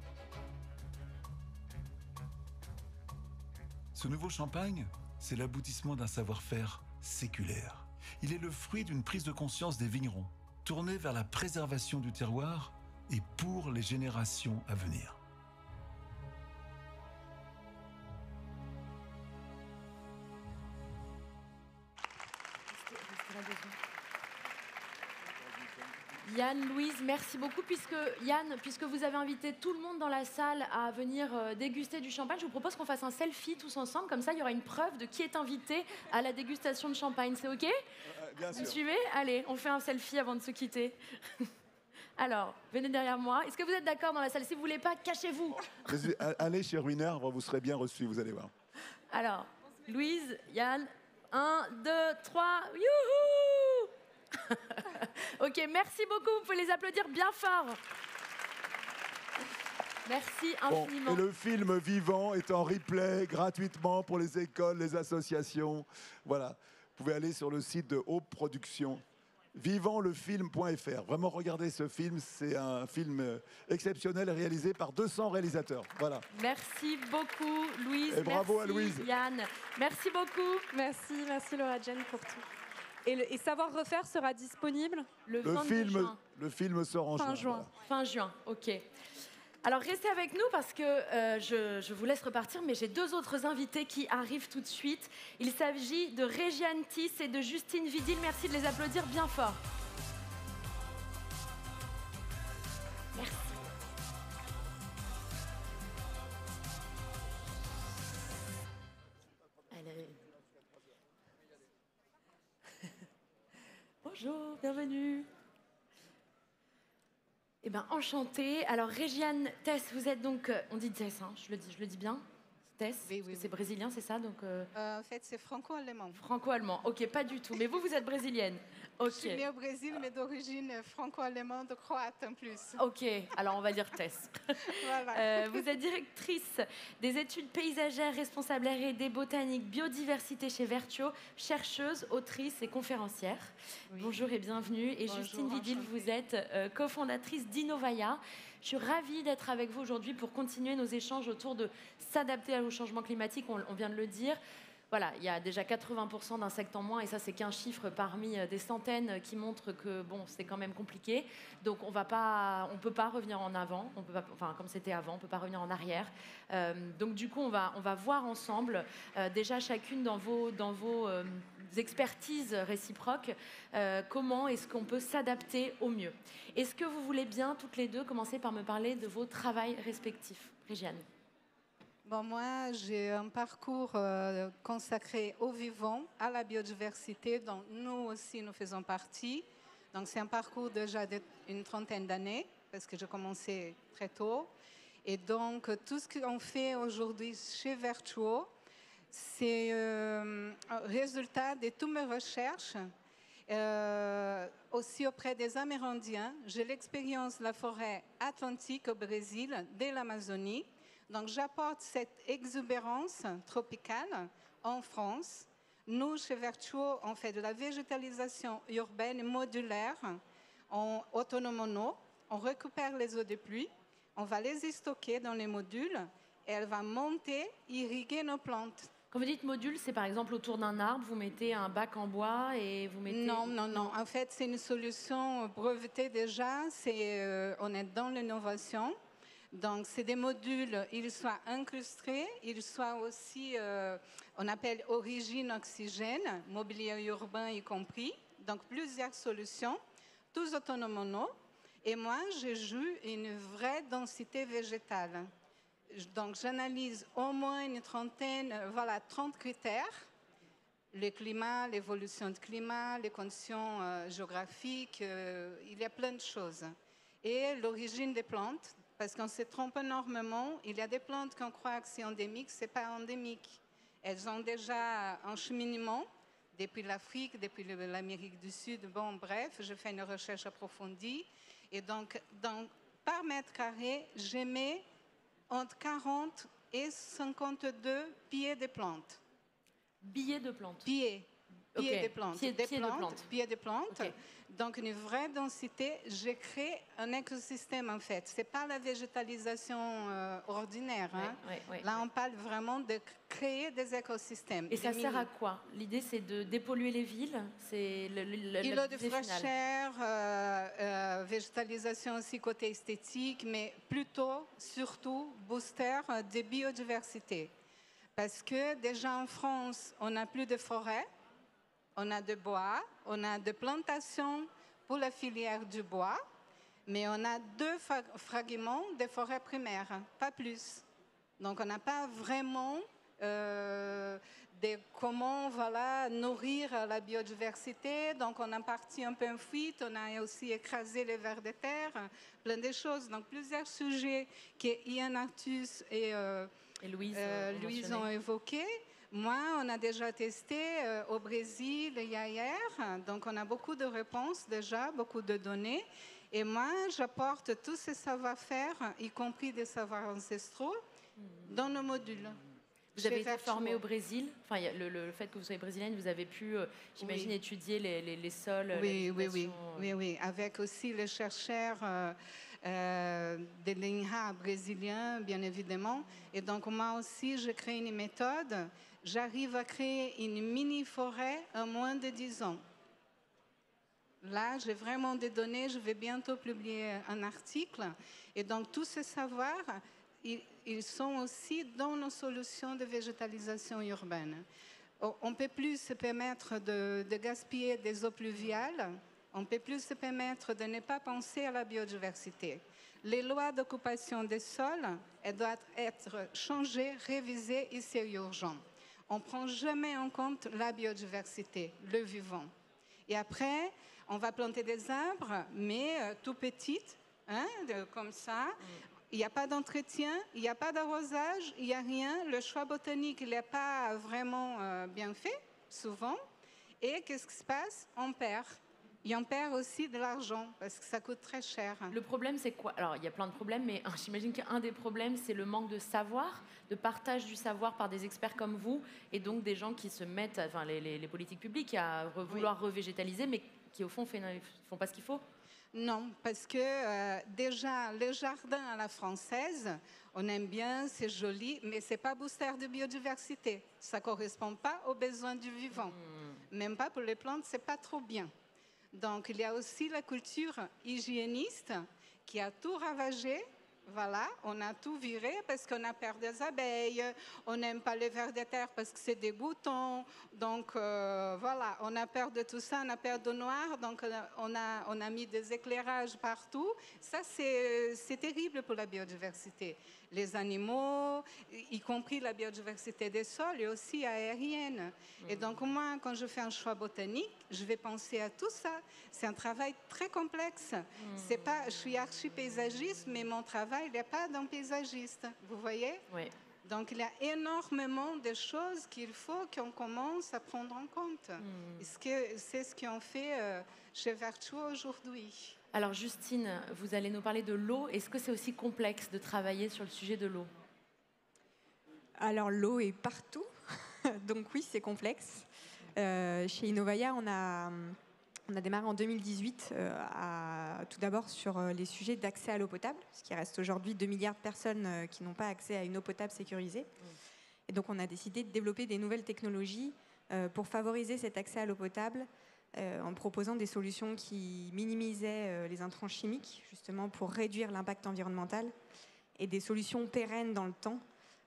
Ce nouveau champagne, c'est l'aboutissement d'un savoir-faire séculaire. Il est le fruit d'une prise de conscience des vignerons, tournée vers la préservation du terroir et pour les générations à venir. Yann, Louise, merci beaucoup. Puisque vous avez invité tout le monde dans la salle à venir déguster du champagne, je vous propose qu'on fasse un selfie tous ensemble. Comme ça, il y aura une preuve de qui est invité à la dégustation de champagne. C'est OK? Bien sûr. Vous suivez? Allez, on fait un selfie avant de se quitter. Alors, venez derrière moi. Est-ce que vous êtes d'accord dans la salle? Si vous ne voulez pas, cachez-vous. Allez chez Ruinard, vous serez bien reçus, vous allez voir. Alors, Louise, Yann, 1, 2, 3, youhou! Ok, merci beaucoup, vous pouvez les applaudir bien fort. Merci infiniment. Et le film Vivant est en replay gratuitement pour les écoles, les associations. Voilà, vous pouvez aller sur le site de Haute Production, vivantlefilm.fr. Vraiment, regardez ce film, c'est un film exceptionnel réalisé par 200 réalisateurs. Voilà. Merci beaucoup, Louise. Et bravo merci, à Louise. Yann. Merci beaucoup. Merci Laura Jane pour tout. Et Savoir Refaire sera disponible le 22 juin. Le film sort en juin. Voilà. Fin juin, ok. Alors restez avec nous parce que je vous laisse repartir, mais j'ai 2 autres invités qui arrivent tout de suite. Il s'agit de Régiane Thysse et de Justine Vidil. Merci de les applaudir bien fort. Merci. Bonjour, bienvenue. Eh bien, enchantée. Alors, Régiane, Tess, vous êtes donc... on dit Tess, hein, je le dis bien. Tess, Oui, parce que oui, c'est oui. brésilien, c'est ça donc, En fait, c'est franco-allemand. Franco-allemand. Ok, pas du tout. Mais vous êtes brésilienne. Je suis Ok. née au Brésil, mais d'origine franco-allemande, croate en plus. Ok, alors on va dire Tess. Voilà. Vous êtes directrice des études paysagères, responsable R&D, botanique, biodiversité chez Vertuo, chercheuse, autrice et conférencière. Oui. Bonjour et bienvenue. Et Bonjour, Justine Vidil, enchantée. vous êtes cofondatrice d'Innovaya. Je suis ravie d'être avec vous aujourd'hui pour continuer nos échanges autour de s'adapter au changement climatique. On vient de le dire. Voilà, il y a déjà 80% d'insectes en moins, et ça, c'est qu'un chiffre parmi des centaines qui montrent que bon, c'est quand même compliqué. Donc, on peut pas revenir en avant, on peut pas, enfin, comme c'était avant, on peut pas revenir en arrière. Donc, du coup, on va voir ensemble, déjà chacune dans vos expertises réciproques, comment est-ce qu'on peut s'adapter au mieux. Est-ce que vous voulez bien, toutes les deux, commencer par me parler de vos travails respectifs, Régiane? Bon, moi, j'ai un parcours consacré au vivant, à la biodiversité, dont nous aussi, nous faisons partie. Donc, c'est un parcours déjà d'une trentaine d'années, parce que j'ai commencé très tôt. Et donc, tout ce qu'on fait aujourd'hui chez Vertuo, c'est un résultat de toutes mes recherches, aussi auprès des Amérindiens. J'ai l'expérience de la forêt atlantique au Brésil, de l'Amazonie. Donc, j'apporte cette exubérance tropicale en France. Nous, chez Vertuo, on fait de la végétalisation urbaine modulaire en autonomono. On récupère les eaux de pluie, on va les y stocker dans les modules et elle va monter, irriguer nos plantes. Quand vous dites module, c'est par exemple autour d'un arbre, vous mettez un bac en bois et vous mettez... Non. En fait, c'est une solution brevetée déjà. On est dans l'innovation. Donc, c'est des modules, ils soient incrustés, ils soient aussi, on appelle origine oxygène, mobilier urbain y compris. Donc, plusieurs solutions, tous autonomes. Et moi, j'ai eu une vraie densité végétale. Donc, j'analyse au moins une trentaine, 30 critères. Le climat, l'évolution du climat, les conditions géographiques, il y a plein de choses. Et l'origine des plantes, parce qu'on se trompe énormément. Il y a des plantes qu'on croit que c'est endémique, ce n'est pas endémique. Elles ont déjà un cheminement depuis l'Afrique, depuis l'Amérique du Sud. Bon, bref, je fais une recherche approfondie. Et donc par mètre carré, j'émets entre 40 et 52 pieds de plantes. Billets de plantes. Pieds de plantes. Pieds de plantes. Okay. Donc, une vraie densité. J'ai créé un écosystème, en fait. Ce n'est pas la végétalisation ordinaire. Hein. Ouais. Là, on parle vraiment de créer des écosystèmes. Et ça sert à quoi? L'idée, c'est de dépolluer les villes? C'est îlot de fraîcheur, végétalisation aussi côté esthétique, mais plutôt, surtout, booster de biodiversité. Parce que déjà en France, on n'a plus de forêt. On a de bois, on a de plantations pour la filière du bois, mais on a 2 fragments de forêts primaires, pas plus. Donc, on n'a pas vraiment comment nourrir la biodiversité. Donc, on a parti un peu en fuite, on a aussi écrasé les vers de terre, plein de choses. Donc, plusieurs sujets que Ian Artus et Louise ont évoqués. Moi, on a déjà testé au Brésil hier, donc on a beaucoup de réponses déjà, beaucoup de données. Et moi, j'apporte tous ces savoir-faire, y compris des savoirs ancestraux, dans nos modules. Vous avez été formée au Brésil. Enfin, le fait que vous soyez brésilienne, vous avez pu, j'imagine, étudier les sols. Oui. Avec aussi les chercheurs de l'INRA brésilien, bien évidemment. Et donc, moi aussi, je crée une méthode. J'arrive à créer une mini-forêt en moins de 10 ans. Là, j'ai vraiment des données. Je vais bientôt publier un article. Et donc, tous ces savoirs, ils sont aussi dans nos solutions de végétalisation urbaine. On ne peut plus se permettre de gaspiller des eaux pluviales. On ne peut plus se permettre de ne pas penser à la biodiversité. Les lois d'occupation des sols, elles doivent être changées, révisées et c'est urgent. On ne prend jamais en compte la biodiversité, le vivant. Et après, on va planter des arbres, mais tout petites, hein, comme ça. Il n'y a pas d'entretien, il n'y a pas d'arrosage, il n'y a rien. Le choix botanique, il n'est pas vraiment bien fait, souvent. Et qu'est-ce qui se passe? On perd. Et on perd aussi de l'argent, parce que ça coûte très cher. Le problème, c'est quoi? Alors, il y a plein de problèmes, mais j'imagine qu'un des problèmes, c'est le manque de savoir, de partage du savoir par des experts comme vous, et donc des gens qui se mettent, enfin les politiques publiques, à vouloir revégétaliser, mais qui, au fond, font pas ce qu'il faut. Non, parce que déjà, les jardins à la française, on aime bien, c'est joli, mais ce n'est pas booster de biodiversité. Ça ne correspond pas aux besoins du vivant. Même pas pour les plantes, ce n'est pas trop bien. Donc, il y a aussi la culture hygiéniste qui a tout ravagé. Voilà, on a tout viré parce qu'on a peur des abeilles, on n'aime pas les vers de terre parce que c'est dégoûtant. Donc, voilà, on a peur de tout ça, on a peur de noir, donc on a mis des éclairages partout. Ça, c'est terrible pour la biodiversité. Les animaux, y compris la biodiversité des sols et aussi aérienne. Et donc, moi, quand je fais un choix botanique, je vais penser à tout ça. C'est un travail très complexe. C'est pas, je suis archi-paysagiste, mais mon travail n'est pas d'un paysagiste. Vous voyez? Oui. Donc, il y a énormément de choses qu'il faut qu'on commence à prendre en compte. C'est ce qu'on fait chez Vertuo aujourd'hui. Alors, Justine, vous allez nous parler de l'eau. Est-ce que c'est aussi complexe de travailler sur le sujet de l'eau? Alors, l'eau est partout. Donc oui, c'est complexe. Chez Innovaya, on a démarré en 2018 tout d'abord sur les sujets d'accès à l'eau potable, ce qui reste aujourd'hui 2 milliards de personnes qui n'ont pas accès à une eau potable sécurisée. Et donc on a décidé de développer des nouvelles technologies pour favoriser cet accès à l'eau potable en proposant des solutions qui minimisaient les intrants chimiques, justement pour réduire l'impact environnemental, et des solutions pérennes dans le temps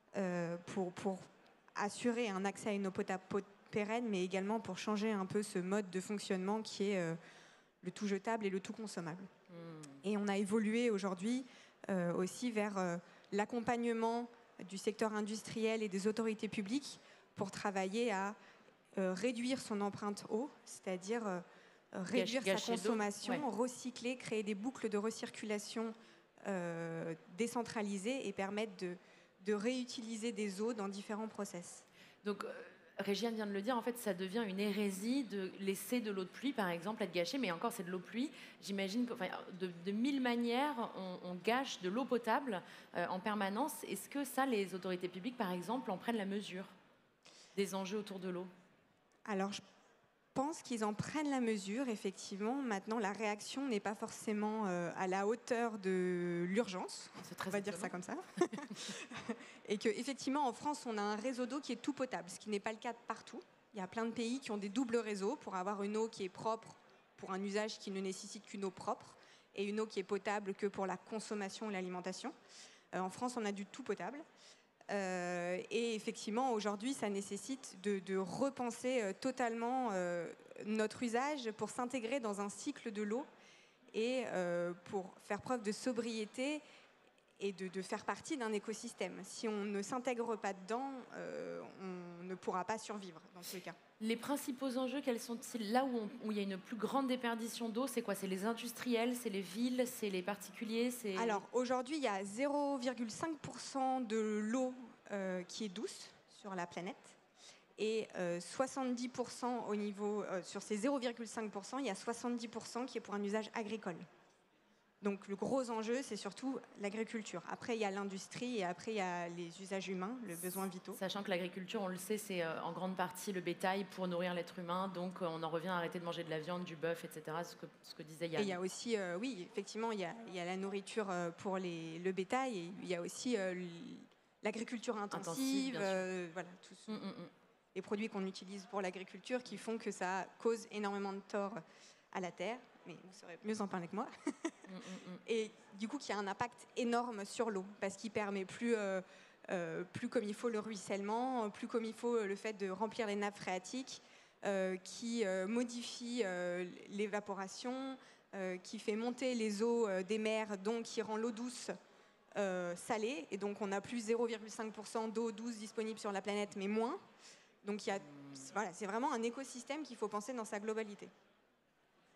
pour assurer un accès à une eau potable pérenne, mais également pour changer un peu ce mode de fonctionnement qui est le tout jetable et le tout consommable. Et on a évolué aujourd'hui aussi vers l'accompagnement du secteur industriel et des autorités publiques pour travailler à réduire son empreinte eau, c'est-à-dire réduire sa consommation, recycler, créer des boucles de recirculation décentralisées et permettre de réutiliser des eaux dans différents process. Donc, Régiane vient de le dire, en fait, ça devient une hérésie de laisser de l'eau de pluie, par exemple, être gâchée, mais encore, c'est de l'eau de pluie. J'imagine que de 1000 manières, on gâche de l'eau potable en permanence. Est-ce que ça, les autorités publiques, par exemple, en prennent la mesure des enjeux autour de l'eau? Alors, je pense qu'ils en prennent la mesure, effectivement. Maintenant, la réaction n'est pas forcément à la hauteur de l'urgence. On va dire ça comme ça. Et qu'effectivement, en France, on a un réseau d'eau qui est tout potable, ce qui n'est pas le cas partout. Il y a plein de pays qui ont des doubles réseaux pour avoir une eau qui est propre pour un usage qui ne nécessite qu'une eau propre et une eau qui est potable que pour la consommation et l'alimentation. En France, on a du tout potable. Et effectivement, aujourd'hui, ça nécessite de repenser totalement notre usage pour s'intégrer dans un cycle de l'eau et pour faire preuve de sobriété et de faire partie d'un écosystème. Si on ne s'intègre pas dedans, on ne pourra pas survivre dans tous les cas. Les principaux enjeux, quels sont-ils? Là où il y a une plus grande déperdition d'eau, c'est quoi? C'est les industriels, c'est les villes, c'est les particuliers? Alors aujourd'hui, il y a 0,5% de l'eau qui est douce sur la planète. Et 70% au niveau, sur ces 0,5%, il y a 70% qui est pour un usage agricole. Donc le gros enjeu, c'est surtout l'agriculture. Après, il y a l'industrie et après, il y a les usages humains, les besoins vitaux. Sachant que l'agriculture, on le sait, c'est en grande partie le bétail pour nourrir l'être humain. Donc on en revient à arrêter de manger de la viande, du bœuf, etc., ce que disait Yann. Et il y a aussi, oui, effectivement, il y a la nourriture pour le bétail et il y a aussi l'agriculture intensive, voilà, tous les produits qu'on utilise pour l'agriculture qui font que ça cause énormément de tort à la terre. Mais vous saurez mieux en parler que moi. Et du coup, qui a un impact énorme sur l'eau, parce qu'il permet plus comme il faut le ruissellement, plus comme il faut le fait de remplir les nappes phréatiques, qui modifie l'évaporation, qui fait monter les eaux des mers, donc qui rend l'eau douce salée, et donc on a plus 0,5% d'eau douce disponible sur la planète, mais moins. Donc voilà, c'est vraiment un écosystème qu'il faut penser dans sa globalité.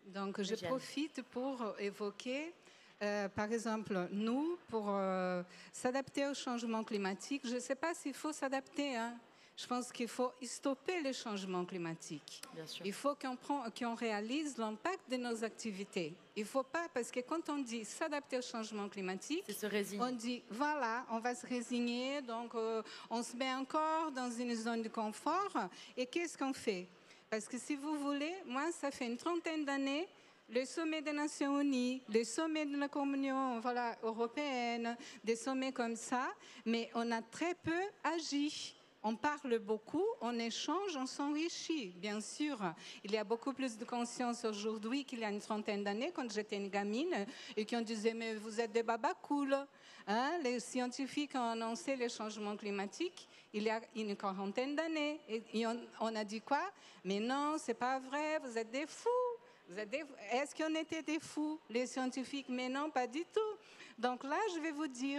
Donc, je Eugène. profite pour évoquer, par exemple, nous, pour s'adapter au changement climatique. Je ne sais pas s'il faut s'adapter, hein. Je pense qu'il faut stopper le changement climatique. Bien sûr. Il faut qu'on réalise l'impact de nos activités. Il ne faut pas, parce que quand on dit s'adapter au changement climatique, C'est se résigner. on dit, voilà, on va se résigner, donc on se met encore dans une zone de confort. Et qu'est-ce qu'on fait? Parce que si vous voulez, moi, ça fait une trentaine d'années, le sommet des Nations Unies, le sommet de la Communion européenne, des sommets comme ça, mais on a très peu agi. On parle beaucoup, on échange, on s'enrichit, bien sûr. Il y a beaucoup plus de conscience aujourd'hui qu'il y a une trentaine d'années, quand j'étais une gamine, et qu'on disait, mais vous êtes des babas cool. Hein? Les scientifiques ont annoncé les changements climatiques il y a une quarantaine d'années. Et on a dit quoi? Mais non, c'est pas vrai, vous êtes des fous. Est-ce qu'on était des fous, les scientifiques? Mais non, pas du tout. Donc là, je vais vous dire,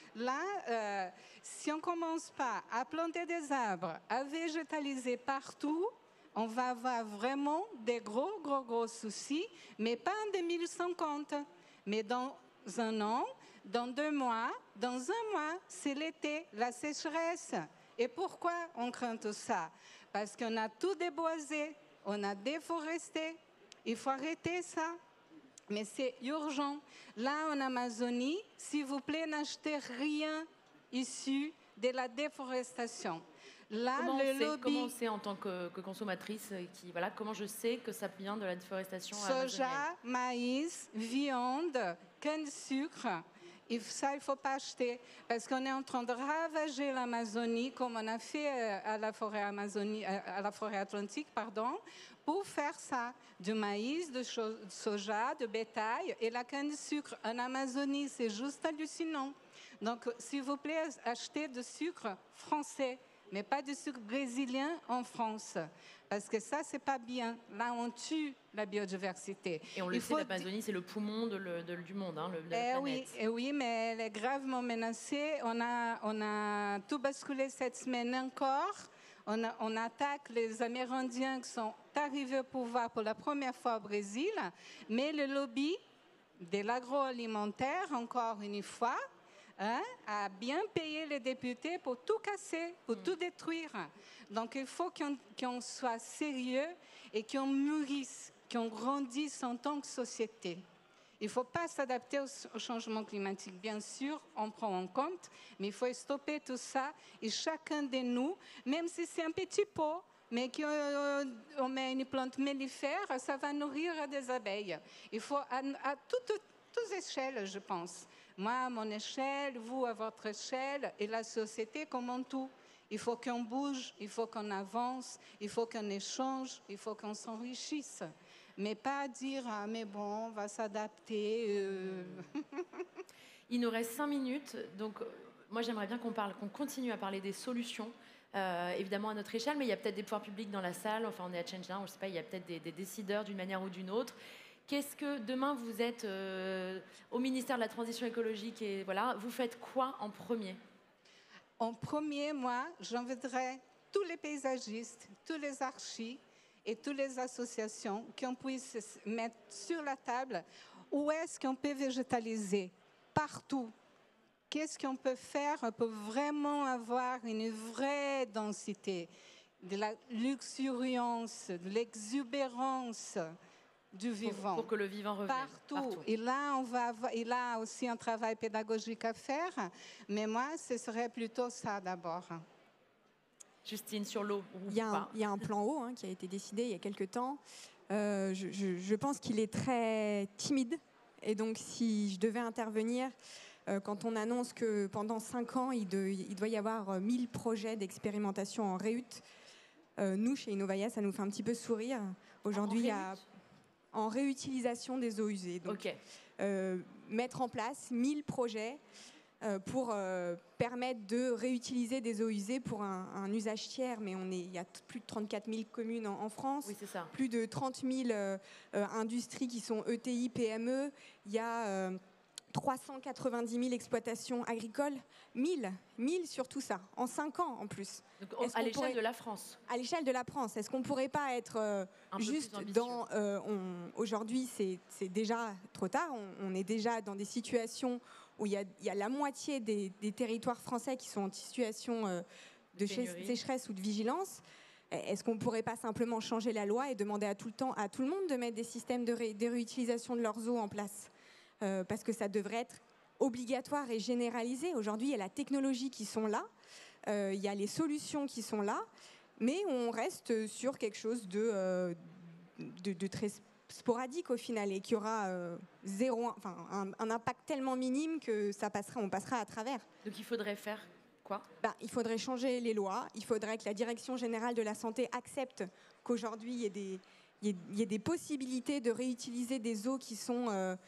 là, si on ne commence pas à planter des arbres, à végétaliser partout, on va avoir vraiment des gros soucis, mais pas en 2050, mais dans un an, dans 2 mois, dans 1 mois, c'est l'été, la sécheresse. Et pourquoi on craint tout ça? Parce qu'on a tout déboisé, on a déforesté. Il faut arrêter ça. Mais c'est urgent. Là, en Amazonie, s'il vous plaît, n'achetez rien issu de la déforestation. Là, Comment on sait en tant que consommatrice, comment je sais que ça vient de la déforestation amazonienne? Soja, maïs, viande, canne de sucre. Et ça, il ne faut pas acheter parce qu'on est en train de ravager l'Amazonie comme on a fait à la forêt atlantique, pour faire ça. Du maïs, de soja, de bétail et la canne de sucre. En Amazonie, c'est juste hallucinant. Donc, s'il vous plaît, achetez du sucre français, mais pas du sucre brésilien en France. Parce que ça, c'est pas bien. Là, on tue la biodiversité. Et on le sait, l'Amazonie, c'est le poumon du monde, hein, de la planète. Oui, mais elle est gravement menacée. On a tout basculé cette semaine encore. On attaque les Amérindiens qui sont arrivés au pouvoir pour la première fois au Brésil. Mais le lobby de l'agroalimentaire, encore une fois, a bien payé les députés pour tout casser, pour tout détruire. Donc il faut qu'on soit sérieux et qu'on mûrisse, qu'on grandisse en tant que société. Il ne faut pas s'adapter au changement climatique. Bien sûr, on prend en compte, mais il faut stopper tout ça. Et chacun de nous, même si c'est un petit pot, mais qu'on met une plante mellifère, ça va nourrir des abeilles. Il faut à toutes échelles, je pense. Moi, à mon échelle, vous, à votre échelle, et la société comme un tout. Il faut qu'on bouge, il faut qu'on avance, il faut qu'on échange, il faut qu'on s'enrichisse. Mais pas dire, ah, mais bon, on va s'adapter. Il nous reste 5 minutes, donc moi j'aimerais bien qu'on continue à parler des solutions, évidemment à notre échelle, mais il y a peut-être des pouvoirs publics dans la salle, enfin on est à Change Now, je ne sais pas, il y a peut-être des décideurs d'une manière ou d'une autre. Qu'est-ce que demain vous êtes au ministère de la Transition écologique et voilà, vous faites quoi en premier? En premier, moi, j'inviterais tous les paysagistes, tous les archis et toutes les associations qu'on puisse mettre sur la table où est-ce qu'on peut végétaliser partout. Qu'est-ce qu'on peut faire pour vraiment avoir une vraie densité, de la luxuriance, de l'exubérance du vivant. Pour que le vivant revienne. Partout. Et là, il a aussi un travail pédagogique à faire. Mais moi, ce serait plutôt ça d'abord. Justine, sur l'eau. Il y a un plan eau qui a été décidé il y a quelques temps. Je pense qu'il est très timide. Et donc, si je devais intervenir, quand on annonce que pendant 5 ans, il doit y avoir 1000 projets d'expérimentation en REUT, nous, chez Innovaya, ça nous fait un petit peu sourire. Aujourd'hui, il y a en réutilisation des eaux usées. Donc, mettre en place 1000 projets pour permettre de réutiliser des eaux usées pour un usage tiers. Mais il y a plus de 34 000 communes en France, oui, c'est ça. Plus de 30 000 industries qui sont ETI, PME. Il y a 390 000 exploitations agricoles, 1000 sur tout ça, en 5 ans en plus. Donc, à l'échelle de la France. À l'échelle de la France. Est-ce qu'on ne pourrait pas être juste dans... Aujourd'hui, c'est déjà trop tard. On est déjà dans des situations où il y a la moitié des territoires français qui sont en situation de sécheresse ou de vigilance. Est-ce qu'on ne pourrait pas simplement changer la loi et demander à tout le monde de mettre des systèmes de réutilisation de leurs eaux en place ? Parce que ça devrait être obligatoire et généralisé. Aujourd'hui, il y a la technologie qui sont là, il y a les solutions qui sont là, mais on reste sur quelque chose de très sporadique au final et qui aura un impact tellement minime que on passera à travers. Donc il faudrait faire quoi ? Il faudrait changer les lois, il faudrait que la Direction générale de la santé accepte qu'aujourd'hui il y ait des possibilités de réutiliser des eaux qui sont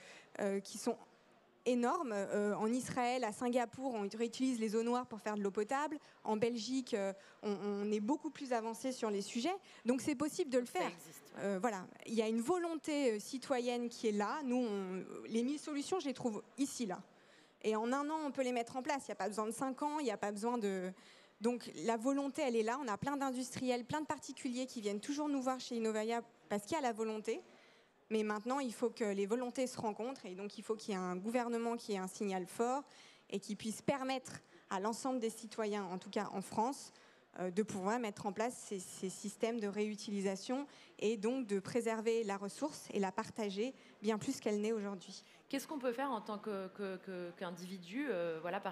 énormes. En Israël, à Singapour, on réutilise les eaux noires pour faire de l'eau potable. En Belgique, on est beaucoup plus avancé sur les sujets. Donc c'est possible de le faire. Voilà. Il y a une volonté citoyenne qui est là. Nous, les 1000 solutions, je les trouve ici, là. Et en 1 an, on peut les mettre en place. Il n'y a pas besoin de 5 ans, il n'y a pas besoin de... Donc la volonté, elle est là. On a plein d'industriels, plein de particuliers qui viennent toujours nous voir chez Innovaya parce qu'il y a la volonté. Mais maintenant, il faut que les volontés se rencontrent. Et donc, il faut qu'il y ait un gouvernement qui ait un signal fort et qui puisse permettre à l'ensemble des citoyens, en tout cas en France, de pouvoir mettre en place ces systèmes de réutilisation et donc de préserver la ressource et la partager bien plus qu'elle n'est aujourd'hui. Qu'est-ce qu'on peut faire en tant qu'individu particulier ?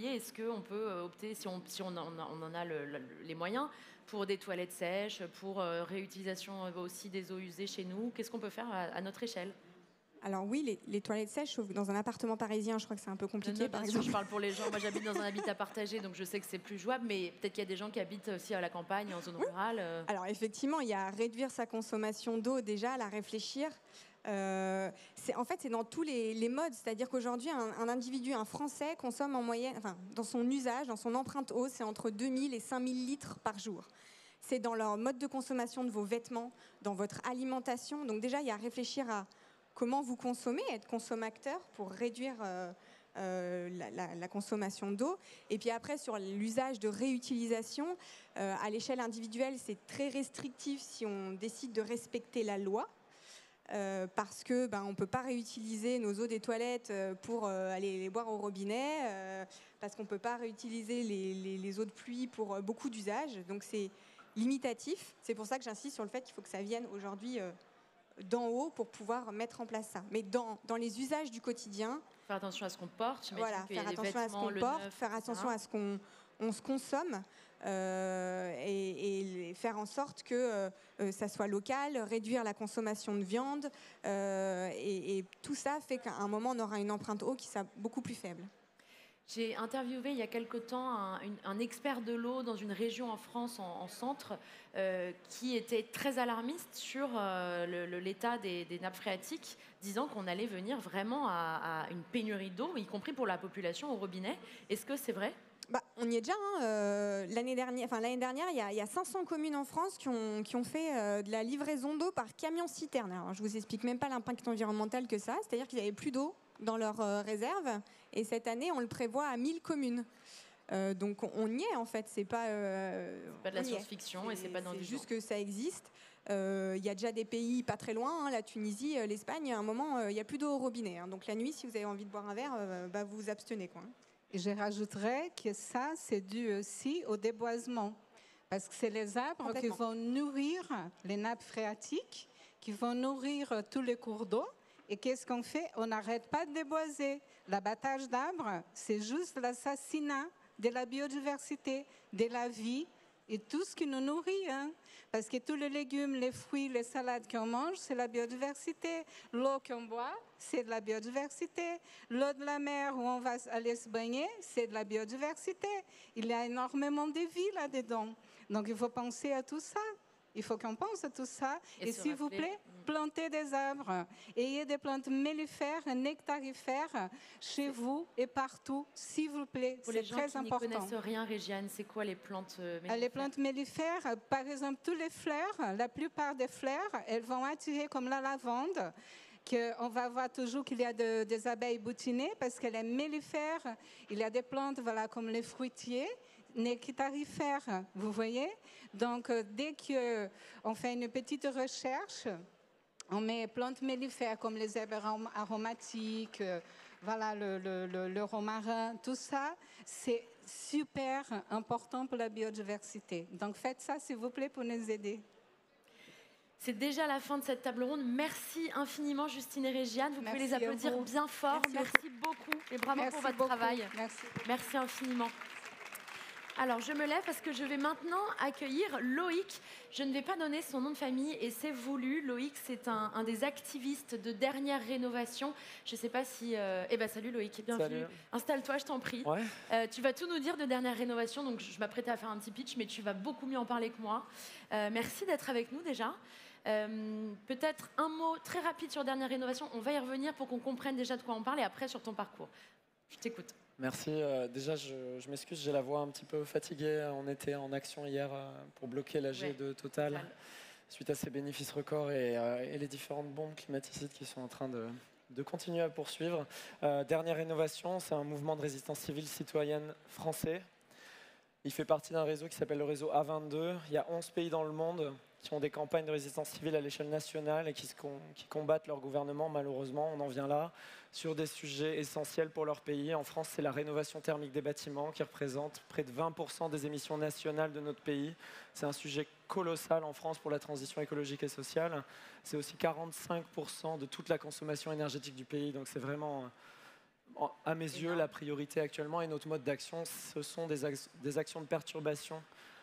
Est-ce qu'on peut opter, si on en a les moyens, pour des toilettes sèches, pour réutilisation aussi des eaux usées chez nous ? Qu'est-ce qu'on peut faire à notre échelle ? Alors oui, les toilettes sèches, dans un appartement parisien, je crois que c'est un peu compliqué, par exemple. Je parle pour les gens. Moi, j'habite dans un habitat partagé, donc je sais que c'est plus jouable, mais peut-être qu'il y a des gens qui habitent aussi à la campagne, en zone rurale. Alors effectivement, il y a à réduire sa consommation d'eau déjà, à la réfléchir. C'est dans tous les modes, c'est-à-dire qu'aujourd'hui, un individu, un Français, consomme en moyenne, dans son usage, dans son empreinte eau, c'est entre 2000 et 5000 litres par jour. C'est dans leur mode de consommation de vos vêtements, dans votre alimentation. Donc déjà, il y a à réfléchir à comment vous consommez, être consommateur pour réduire la consommation d'eau. Et puis après, sur l'usage de réutilisation, à l'échelle individuelle, c'est très restrictif si on décide de respecter la loi. Parce que on ne peut pas réutiliser nos eaux des toilettes pour aller les boire au robinet, parce qu'on ne peut pas réutiliser les eaux de pluie pour beaucoup d'usages. Donc c'est limitatif. C'est pour ça que j'insiste sur le fait qu'il faut que ça vienne aujourd'hui d'en haut pour pouvoir mettre en place ça. Mais dans les usages du quotidien... Faire attention à ce qu'on porte. Voilà, faire attention à ce qu'on porte, faire attention à ce qu'on se consomme. Et faire en sorte que ça soit local, réduire la consommation de viande et tout ça fait qu'à un moment on aura une empreinte eau qui sera beaucoup plus faible. J'ai interviewé il y a quelque temps un expert de l'eau dans une région en France, en centre, qui était très alarmiste sur l'état des nappes phréatiques, disant qu'on allait venir vraiment à une pénurie d'eau, y compris pour la population au robinet. Est-ce que c'est vrai ? On y est déjà. L'année dernière, il y a 500 communes en France qui ont fait de la livraison d'eau par camion-citerne. Alors, je vous explique même pas l'impact environnemental que ça. C'est-à-dire qu'il n'y avait plus d'eau dans leurs réserves. Et cette année, on le prévoit à 1000 communes. Donc, on y est, en fait. C'est pas de la science-fiction et c'est pas dans des C'est juste que ça existe. Il y a déjà des pays pas très loin, la Tunisie, l'Espagne. À un moment, il n'y a plus d'eau au robinet. Donc, la nuit, si vous avez envie de boire un verre, vous vous abstenez, quoi. Je rajouterais que ça, c'est dû aussi au déboisement. Parce que c'est les arbres qui vont nourrir les nappes phréatiques, qui vont nourrir tous les cours d'eau. Et qu'est-ce qu'on fait ? On n'arrête pas de déboiser. L'abattage d'arbres, c'est juste l'assassinat de la biodiversité, de la vie et tout ce qui nous nourrit. Parce que tous les légumes, les fruits, les salades qu'on mange, c'est la biodiversité. L'eau qu'on boit, c'est de la biodiversité. L'eau de la mer où on va aller se baigner, c'est de la biodiversité. Il y a énormément de vie là-dedans. Donc il faut penser à tout ça. Il faut qu'on pense à tout ça. Et s'il vous plaît, plantez des arbres. Ayez des plantes mellifères, nectarifères chez vous et partout, s'il vous plaît. C'est très important. Pour les gens qui n'y connaissent rien, Régiane, c'est quoi les plantes mellifères ? Les plantes mellifères, par exemple, tous les fleurs, la plupart des fleurs, elles vont attirer comme la lavande. qu'on va voir toujours qu'il y a des abeilles boutinées parce que les mellifères, il y a des plantes voilà, comme les fruitiers, néctarifères, vous voyez. Donc, dès qu'on fait une petite recherche, on met plantes mellifères comme les herbes aromatiques, voilà, le romarin, tout ça, c'est super important pour la biodiversité. Donc, faites ça, s'il vous plaît, pour nous aider. C'est déjà la fin de cette table ronde. Merci infiniment, Justine et Régiane. Vous pouvez les applaudir bien fort. Merci beaucoup et bravo pour votre travail. Merci infiniment. Alors, je me lève parce que je vais maintenant accueillir Loïc. Je ne vais pas donner son nom de famille et c'est voulu. Loïc, c'est un des activistes de Dernière Rénovation. Je ne sais pas si... salut Loïc, bienvenue. Salut. Installe-toi, je t'en prie. Ouais. Tu vas tout nous dire de Dernière Rénovation, donc je m'apprêtais à faire un petit pitch, mais tu vas beaucoup mieux en parler que moi. Merci d'être avec nous déjà. Peut-être un mot très rapide sur Dernière Rénovation. On va y revenir pour qu'on comprenne déjà de quoi on parle et après sur ton parcours. Je t'écoute. Merci. Déjà, je m'excuse, j'ai la voix un petit peu fatiguée. On était en action hier pour bloquer l'AG de Total suite à ces bénéfices records et les différentes bombes climaticides qui sont en train de continuer à poursuivre. Dernière Rénovation, c'est un mouvement de résistance civile citoyenne français. Il fait partie d'un réseau qui s'appelle le réseau A22. Il y a 11 pays dans le monde qui ont des campagnes de résistance civile à l'échelle nationale et qui combattent leur gouvernement, malheureusement, on en vient là, sur des sujets essentiels pour leur pays. En France, c'est la rénovation thermique des bâtiments qui représente près de 20% des émissions nationales de notre pays. C'est un sujet colossal en France pour la transition écologique et sociale. C'est aussi 45% de toute la consommation énergétique du pays, donc c'est vraiment... À mes yeux, la priorité actuellement et notre mode d'action, ce sont des actions de perturbation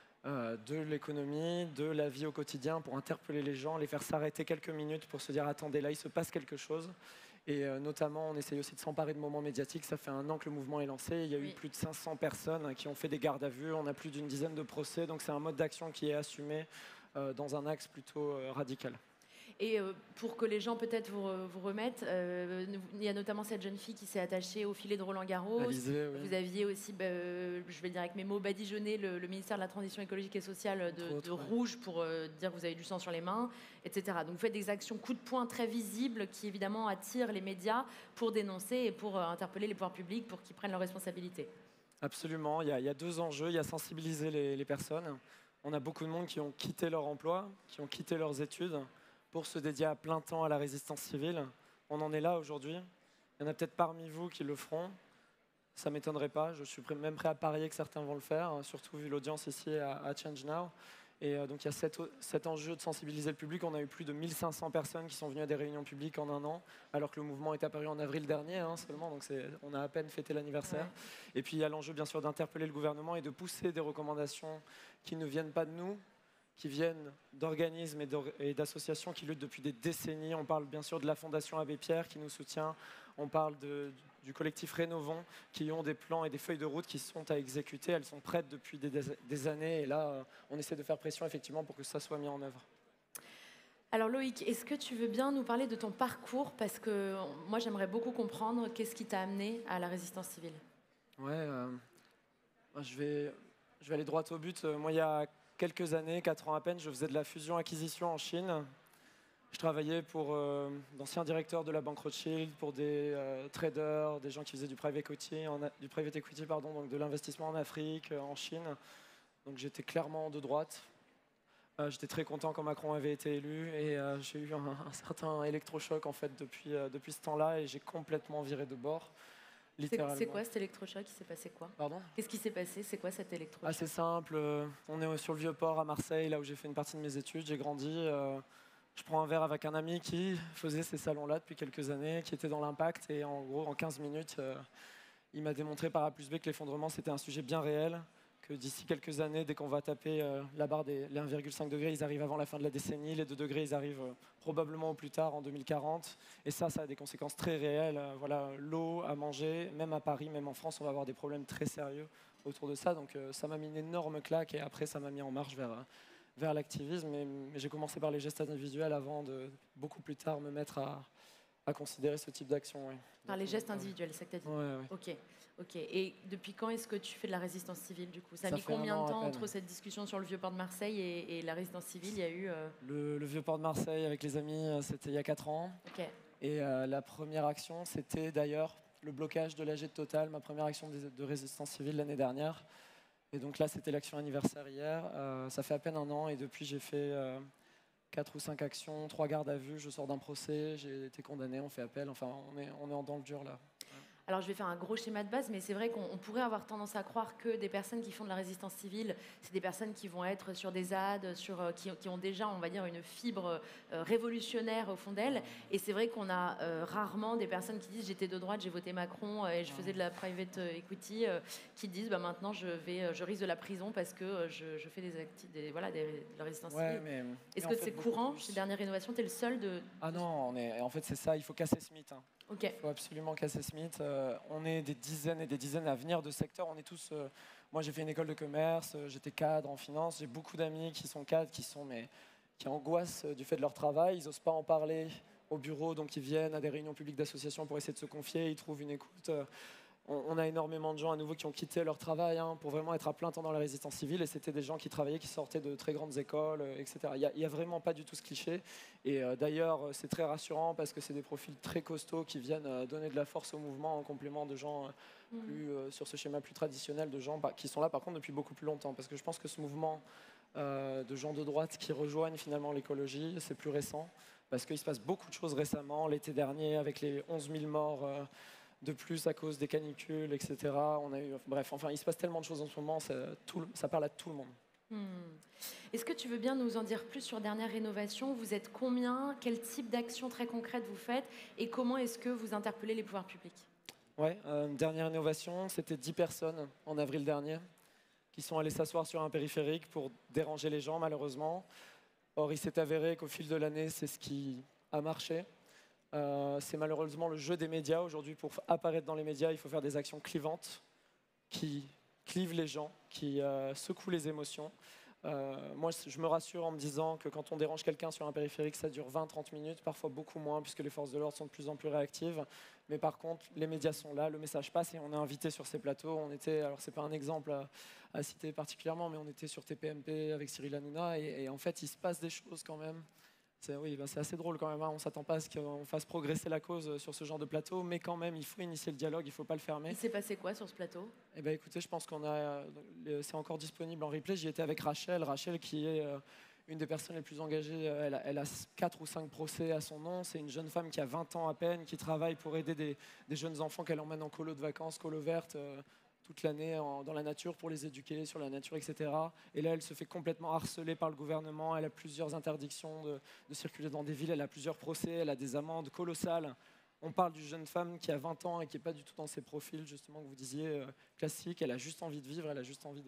de l'économie, de la vie au quotidien pour interpeller les gens, les faire s'arrêter quelques minutes pour se dire « attendez, là, il se passe quelque chose ». Et notamment, on essaye aussi de s'emparer de moments médiatiques. Ça fait 1 an que le mouvement est lancé. Il y a eu plus de 500 personnes qui ont fait des gardes à vue. On a plus d'une dizaine de procès. Donc c'est un mode d'action qui est assumé dans un axe plutôt radical. Et pour que les gens peut-être vous remettent, il y a notamment cette jeune fille qui s'est attachée au filet de Roland-Garros. Alizée, oui. Vous aviez aussi, je vais dire avec mes mots, badigeonné le ministère de la Transition écologique et sociale de rouge pour dire que vous avez du sang sur les mains, etc. Donc vous faites des actions coup de poing très visibles qui évidemment attirent les médias pour dénoncer et pour interpeller les pouvoirs publics pour qu'ils prennent leurs responsabilités. Absolument, il y a 2 enjeux. Il y a sensibiliser les personnes. On a beaucoup de monde qui ont quitté leur emploi, qui ont quitté leurs études, pour se dédier à plein temps à la résistance civile. On en est là aujourd'hui. Il y en a peut-être parmi vous qui le feront. Ça ne m'étonnerait pas. Je suis même prêt à parier que certains vont le faire, surtout vu l'audience ici à Change Now. Et donc il y a cet enjeu de sensibiliser le public. On a eu plus de 1500 personnes qui sont venues à des réunions publiques en 1 an, alors que le mouvement est apparu en avril dernier seulement. Donc on a à peine fêté l'anniversaire. Ouais. Et puis il y a l'enjeu bien sûr d'interpeller le gouvernement et de pousser des recommandations qui ne viennent pas de nous, qui viennent d'organismes et d'associations qui luttent depuis des décennies. On parle bien sûr de la Fondation Abbé Pierre qui nous soutient. On parle du collectif Rénovons qui ont des plans et des feuilles de route qui sont à exécuter. Elles sont prêtes depuis des années. Et là, on essaie de faire pression effectivement pour que ça soit mis en œuvre. Alors Loïc, est-ce que tu veux bien nous parler de ton parcours? Parce que moi, j'aimerais beaucoup comprendre qu'est-ce qui t'a amené à la résistance civile. Ouais, je vais aller droit au but. Moi, il y a quelques années, 4 ans à peine, je faisais de la fusion-acquisition en Chine. Je travaillais pour d'anciens directeurs de la banque Rothschild, pour des traders, des gens qui faisaient du private equity, donc de l'investissement en Afrique, en Chine. Donc j'étais clairement de droite. J'étais très content quand Macron avait été élu et j'ai eu un certain électrochoc en fait depuis ce temps-là et j'ai complètement viré de bord. C'est quoi cet électrochoc? Il s'est passé quoi? Pardon? Qu'est-ce qui s'est passé? C'est quoi cet électrochoc? Assez simple. On est sur le Vieux-Port à Marseille, là où j'ai fait une partie de mes études. J'ai grandi. Je prends un verre avec un ami qui faisait ces salons-là depuis quelques années, qui était dans l'impact. Et en gros, en 15 minutes, il m'a démontré par A plus B que l'effondrement, c'était un sujet bien réel. Que d'ici quelques années, dès qu'on va taper la barre des 1,5 degrés, ils arrivent avant la fin de la décennie. Les 2 degrés, ils arrivent probablement au plus tard, en 2040. Et ça a des conséquences très réelles. Voilà, l'eau à manger, même à Paris, même en France, on va avoir des problèmes très sérieux autour de ça. Donc ça m'a mis une énorme claque et après, ça m'a mis en marche vers l'activisme. Mais j'ai commencé par les gestes individuels avant de, beaucoup plus tard, me mettre à considérer ce type d'action. Ouais. Par les gestes individuels, c'est ça que tu as dit? Ouais. Ok. Et depuis quand est-ce que tu fais de la résistance civile du coup? Ça a mis combien de temps entre cette discussion sur le Vieux-Port de Marseille et la résistance civile? Il y a eu le Vieux-Port de Marseille avec les amis, c'était il y a 4 ans. Ok. Et la première action, c'était d'ailleurs le blocage de l'AG de Total, ma première action de résistance civile l'année dernière. Et donc là, c'était l'action anniversaire hier. Ça fait à peine 1 an et depuis, j'ai fait 4 ou 5 actions, 3 gardes à vue, je sors d'un procès, j'ai été condamné, on fait appel. Enfin, on est dans le dur là. Alors, je vais faire un gros schéma de base, mais c'est vrai qu'on pourrait avoir tendance à croire que des personnes qui font de la résistance civile, c'est des personnes qui vont être sur des ZAD, qui ont déjà, on va dire, une fibre révolutionnaire au fond d'elles. Et c'est vrai qu'on a rarement des personnes qui disent j'étais de droite, j'ai voté Macron et je faisais de la private equity, qui disent maintenant je risque de la prison parce que je fais de la résistance civile. Est-ce que c'est courant chez Dernière Rénovation? Tu es le seul de... Ah non, en fait c'est ça, il faut casser ce mythe. Ok. Il faut absolument casser ce mythe. On est des dizaines et des dizaines à venir de secteurs. On est tous. Moi, j'ai fait une école de commerce. J'étais cadre en finance. J'ai beaucoup d'amis qui sont cadres, qui angoissent du fait de leur travail. Ils n'osent pas en parler au bureau, donc ils viennent à des réunions publiques d'associations pour essayer de se confier. Ils trouvent une écoute. On a énormément de gens à nouveau qui ont quitté leur travail pour vraiment être à plein temps dans la résistance civile. Et c'était des gens qui travaillaient, qui sortaient de très grandes écoles, etc. Il n'y a vraiment pas du tout ce cliché. Et d'ailleurs, c'est très rassurant parce que c'est des profils très costauds qui viennent donner de la force au mouvement en complément de gens plus, sur ce schéma plus traditionnel, de gens qui sont là par contre depuis beaucoup plus longtemps. Parce que je pense que ce mouvement de gens de droite qui rejoignent finalement l'écologie, c'est plus récent. Parce qu'il se passe beaucoup de choses récemment. L'été dernier, avec les 11 000 morts... de plus à cause des canicules, etc. Il se passe tellement de choses en ce moment, ça parle à tout le monde. Est-ce que tu veux bien nous en dire plus sur Dernière Rénovation? Vous êtes combien? Quel type d'action très concrète vous faites? Et comment est-ce que vous interpellez les pouvoirs publics? Dernière Rénovation, c'était 10 personnes en avril dernier qui sont allées s'asseoir sur un périphérique pour déranger les gens, malheureusement. Or, il s'est avéré qu'au fil de l'année, c'est ce qui a marché. C'est malheureusement le jeu des médias. Aujourd'hui, pour apparaître dans les médias, il faut faire des actions clivantes qui clivent les gens, qui secouent les émotions. Moi, je me rassure en me disant que quand on dérange quelqu'un sur un périphérique, ça dure 20-30 minutes, parfois beaucoup moins, puisque les forces de l'ordre sont de plus en plus réactives. Mais par contre, les médias sont là, le message passe et on est invité sur ces plateaux. Alors c'est pas un exemple à citer particulièrement, mais on était sur TPMP avec Cyril Hanouna et en fait, il se passe des choses quand même. C'est assez drôle quand même, On ne s'attend pas à ce qu'on fasse progresser la cause sur ce genre de plateau, mais quand même, il faut initier le dialogue, il ne faut pas le fermer. Il s'est passé quoi sur ce plateau? Écoutez, je pense c'est encore disponible en replay. J'y étais avec Rachel, qui est une des personnes les plus engagées. Elle a 4 ou 5 procès à son nom. C'est une jeune femme qui a 20 ans à peine, qui travaille pour aider des jeunes enfants qu'elle emmène en colo de vacances, colo verte, toute l'année dans la nature pour les éduquer sur la nature, etc. Et là, elle se fait complètement harceler par le gouvernement. Elle a plusieurs interdictions de circuler dans des villes. Elle a plusieurs procès. Elle a des amendes colossales. On parle d'une jeune femme qui a 20 ans et qui n'est pas du tout dans ces profils, justement, que vous disiez, classiques. Elle a juste envie de vivre. Elle a juste envie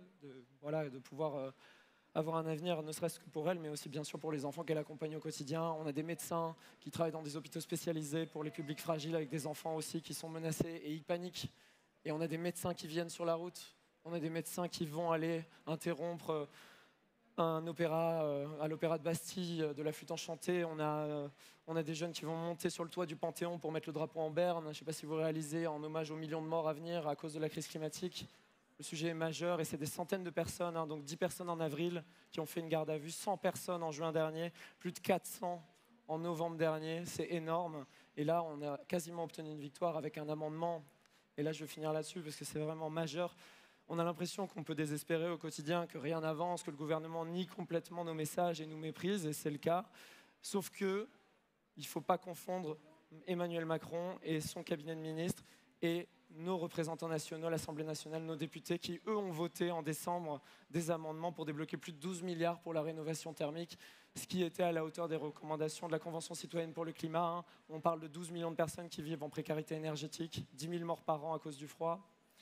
de pouvoir avoir un avenir, ne serait-ce que pour elle, mais aussi bien sûr pour les enfants qu'elle accompagne au quotidien. On a des médecins qui travaillent dans des hôpitaux spécialisés pour les publics fragiles avec des enfants aussi qui sont menacés et ils paniquent. Et on a des médecins qui viennent sur la route. On a des médecins qui vont aller interrompre un opéra à l'Opéra de Bastille, de la flûte enchantée. On a des jeunes qui vont monter sur le toit du Panthéon pour mettre le drapeau en berne. Je ne sais pas si vous réalisez, en hommage aux millions de morts à venir à cause de la crise climatique. Le sujet est majeur et c'est des centaines de personnes, donc 10 personnes en avril qui ont fait une garde à vue, 100 personnes en juin dernier, plus de 400 en novembre dernier. C'est énorme. Et là, on a quasiment obtenu une victoire avec un amendement. Et là, je vais finir là-dessus parce que c'est vraiment majeur. On a l'impression qu'on peut désespérer au quotidien, que rien n'avance, que le gouvernement nie complètement nos messages et nous méprise, et c'est le cas. Sauf que il ne faut pas confondre Emmanuel Macron et son cabinet de ministres et nos représentants nationaux, l'Assemblée nationale, nos députés, qui, eux, ont voté en décembre des amendements pour débloquer plus de 12 milliards pour la rénovation thermique, ce qui était à la hauteur des recommandations de la Convention citoyenne pour le climat. On parle de 12 millions de personnes qui vivent en précarité énergétique, 10 000 morts par an à cause du froid.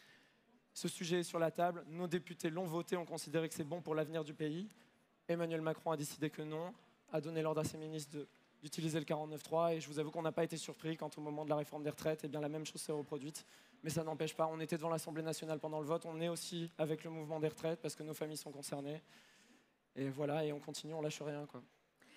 Ce sujet est sur la table. Nos députés l'ont voté, ont considéré que c'est bon pour l'avenir du pays. Emmanuel Macron a décidé que non, a donné l'ordre à ses ministres d'utiliser le 49.3. Et je vous avoue qu'on n'a pas été surpris quand, au moment de la réforme des retraites, eh bien, la même chose s'est reproduite. Mais ça n'empêche pas, on était devant l'Assemblée nationale pendant le vote, on est aussi avec le mouvement des retraites parce que nos familles sont concernées. Et voilà, et on continue, on lâche rien, quoi.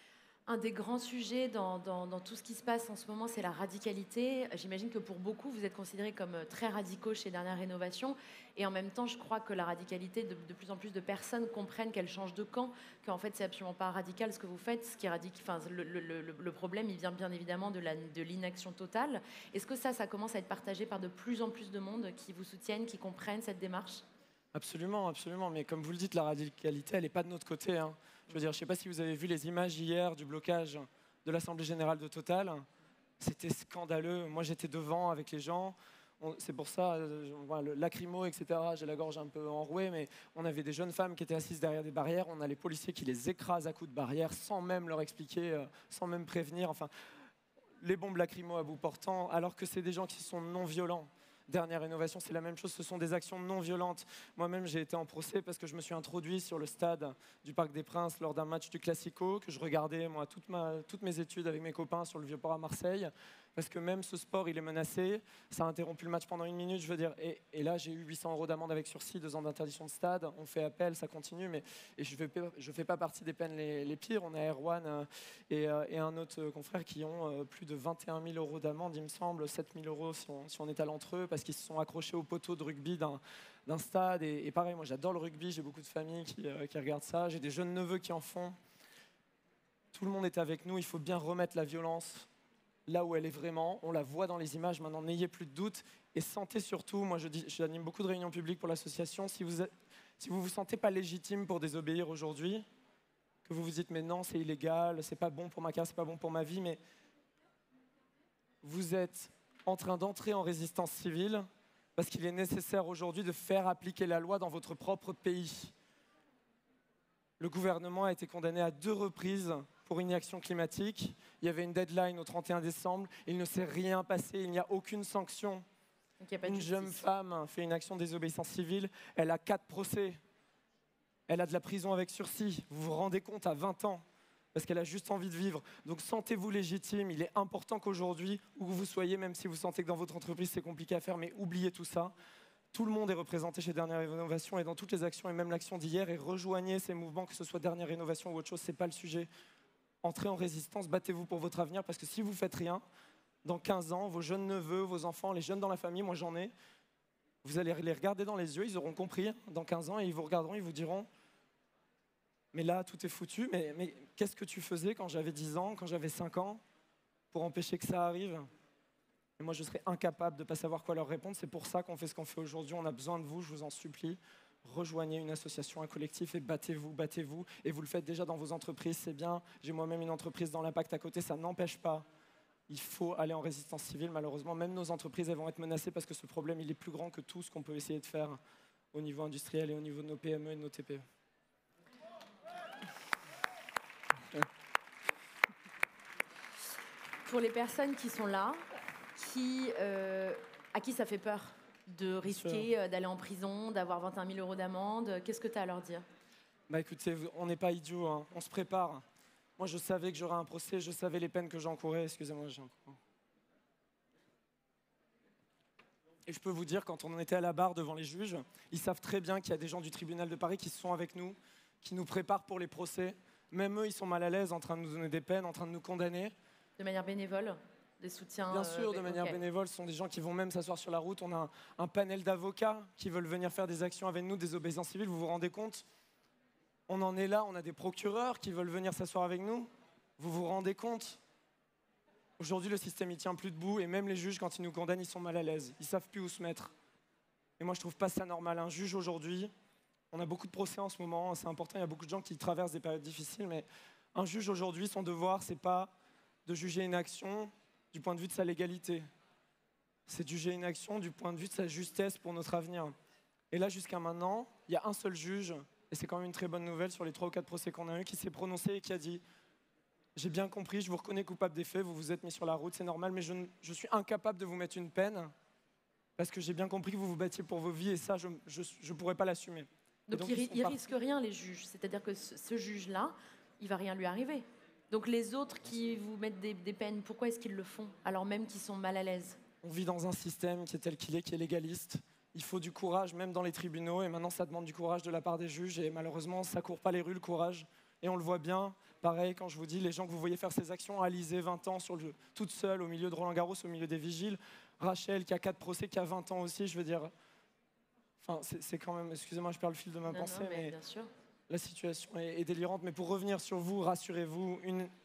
Un des grands sujets dans tout ce qui se passe en ce moment, c'est la radicalité. J'imagine que pour beaucoup, vous êtes considérés comme très radicaux chez Dernière Rénovation. Et en même temps, je crois que la radicalité, de plus en plus de personnes comprennent qu'elle change de camp, qu'en fait, c'est absolument pas radical ce que vous faites. Ce qui est le problème, il vient bien évidemment de l'inaction totale. Est-ce que ça commence à être partagé par de plus en plus de monde qui vous soutiennent, qui comprennent cette démarche ? Absolument, absolument. Mais comme vous le dites, la radicalité, elle n'est pas de notre côté, hein. Je veux dire, je ne sais pas si vous avez vu les images hier du blocage de l'Assemblée Générale de Total. C'était scandaleux. Moi, j'étais devant avec les gens. C'est pour ça, le lacrymo, etc., j'ai la gorge un peu enrouée, mais on avait des jeunes femmes qui étaient assises derrière des barrières. On a les policiers qui les écrasent à coups de barrière sans même leur expliquer, sans même prévenir. Enfin, les bombes lacrymo à bout portant, alors que c'est des gens qui sont non violents. Dernière Rénovation, c'est la même chose, ce sont des actions non violentes. Moi-même, j'ai été en procès parce que je me suis introduit sur le stade du Parc des Princes lors d'un match du Classico, que je regardais, moi, toutes mes études avec mes copains sur le Vieux-Port à Marseille, parce que même ce sport, il est menacé. Ça a interrompu le match pendant 1 minute, je veux dire. Et là, j'ai eu 800 € d'amende avec sursis, 2 ans d'interdiction de stade. On fait appel, ça continue, et je fais pas partie des peines les pires. On a Erwan et un autre confrère qui ont plus de 21 000 € d'amende, il me semble, 7 000 € si on étale entre eux, parce qu'ils se sont accrochés au poteau de rugby d'un stade. Et pareil, moi j'adore le rugby, j'ai beaucoup de familles qui regardent ça, j'ai des jeunes neveux qui en font. Tout le monde est avec nous, il faut bien remettre la violence là où elle est vraiment. On la voit dans les images, maintenant n'ayez plus de doute. Et sentez surtout, moi j'anime beaucoup de réunions publiques pour l'association, si vous vous sentez pas légitime pour désobéir aujourd'hui, que vous vous dites mais non c'est illégal, c'est pas bon pour ma carrière, c'est pas bon pour ma vie, mais vous êtes en train d'entrer en résistance civile parce qu'il est nécessaire aujourd'hui de faire appliquer la loi dans votre propre pays. Le gouvernement a été condamné à 2 reprises pour inaction climatique. Il y avait une deadline au 31 décembre. Il ne s'est rien passé. Il n'y a aucune sanction. Une jeune femme fait une action de désobéissance civile. Elle a 4 procès. Elle a de la prison avec sursis. Vous vous rendez compte, à 20 ans, parce qu'elle a juste envie de vivre. Donc sentez-vous légitime. Il est important qu'aujourd'hui, où que vous soyez, même si vous sentez que dans votre entreprise c'est compliqué à faire, mais oubliez tout ça. Tout le monde est représenté chez Dernière Rénovation et dans toutes les actions, et même l'action d'hier, et rejoignez ces mouvements, que ce soit Dernière Rénovation ou autre chose, c'est pas le sujet. Entrez en résistance, battez-vous pour votre avenir, parce que si vous faites rien, dans 15 ans, vos jeunes neveux, vos enfants, les jeunes dans la famille, moi j'en ai, vous allez les regarder dans les yeux, ils auront compris dans 15 ans, et ils vous regarderont, ils vous diront « Mais là, tout est foutu, mais qu'est-ce que tu faisais quand j'avais 10 ans, quand j'avais 5 ans, pour empêcher que ça arrive ?» Et moi, je serais incapable de ne pas savoir quoi leur répondre. C'est pour ça qu'on fait ce qu'on fait aujourd'hui. On a besoin de vous, je vous en supplie. Rejoignez une association, un collectif et battez-vous, battez-vous. Et vous le faites déjà dans vos entreprises, c'est bien. J'ai moi-même une entreprise dans l'impact à côté, ça n'empêche pas. Il faut aller en résistance civile, malheureusement. Même nos entreprises, elles vont être menacées parce que ce problème, il est plus grand que tout ce qu'on peut essayer de faire au niveau industriel et au niveau de nos PME et de nos TPE. Pour les personnes qui sont là, à qui ça fait peur de risquer d'aller en prison, d'avoir 21 000 € d'amende, qu'est-ce que tu as à leur dire ? Bah écoutez, on n'est pas idiots, hein. On se prépare. Moi, je savais que j'aurais un procès, je savais les peines que j'encourais. Excusez-moi, j'ai un coup. Et je peux vous dire, quand on était à la barre devant les juges, ils savent très bien qu'il y a des gens du tribunal de Paris qui sont avec nous, qui nous préparent pour les procès. Même eux, ils sont mal à l'aise en train de nous donner des peines, en train de nous condamner. De manière bénévole ? Des soutiens. Bien sûr, de manière bénévole, ce sont des gens qui vont même s'asseoir sur la route. On a un panel d'avocats qui veulent venir faire des actions avec nous, des obéissances civiles. Vous vous rendez compte ? On en est là, on a des procureurs qui veulent venir s'asseoir avec nous. Vous vous rendez compte ? Aujourd'hui, le système, il tient plus debout. Et même les juges, quand ils nous condamnent, ils sont mal à l'aise. Ils savent plus où se mettre. Et moi, je trouve pas ça normal. Un juge aujourd'hui, on a beaucoup de procès en ce moment. C'est important, il y a beaucoup de gens qui traversent des périodes difficiles. Mais un juge aujourd'hui, son devoir, c'est pas de juger une action du point de vue de sa légalité. C'est de juger une action du point de vue de sa justesse pour notre avenir. Et là, jusqu'à maintenant, il y a un seul juge, et c'est quand même une très bonne nouvelle sur les 3 ou 4 procès qu'on a eu, qui s'est prononcé et qui a dit « J'ai bien compris, je vous reconnais coupable des faits, vous vous êtes mis sur la route, c'est normal, mais je suis incapable de vous mettre une peine parce que j'ai bien compris que vous vous battiez pour vos vies et ça, je ne pourrais pas l'assumer. » Donc ils ne risquent rien, les juges. C'est-à-dire que ce juge-là, il ne va rien lui arriver. Donc les autres qui vous mettent des peines, pourquoi est-ce qu'ils le font alors même qu'ils sont mal à l'aise ? On vit dans un système qui est tel qu'il est, qui est légaliste. Il faut du courage, même dans les tribunaux, et maintenant ça demande du courage de la part des juges, et malheureusement ça ne court pas les rues, le courage. Et on le voit bien, pareil, quand je vous dis, les gens que vous voyez faire ces actions, Alizé, 20 ans, toute seule, au milieu de Roland-Garros, au milieu des vigiles. Rachel, qui a 4 procès, qui a 20 ans aussi, je veux dire... Enfin, c'est quand même... Excusez-moi, je perds le fil de ma pensée, mais bien sûr. La situation est délirante. Mais pour revenir sur vous, rassurez-vous,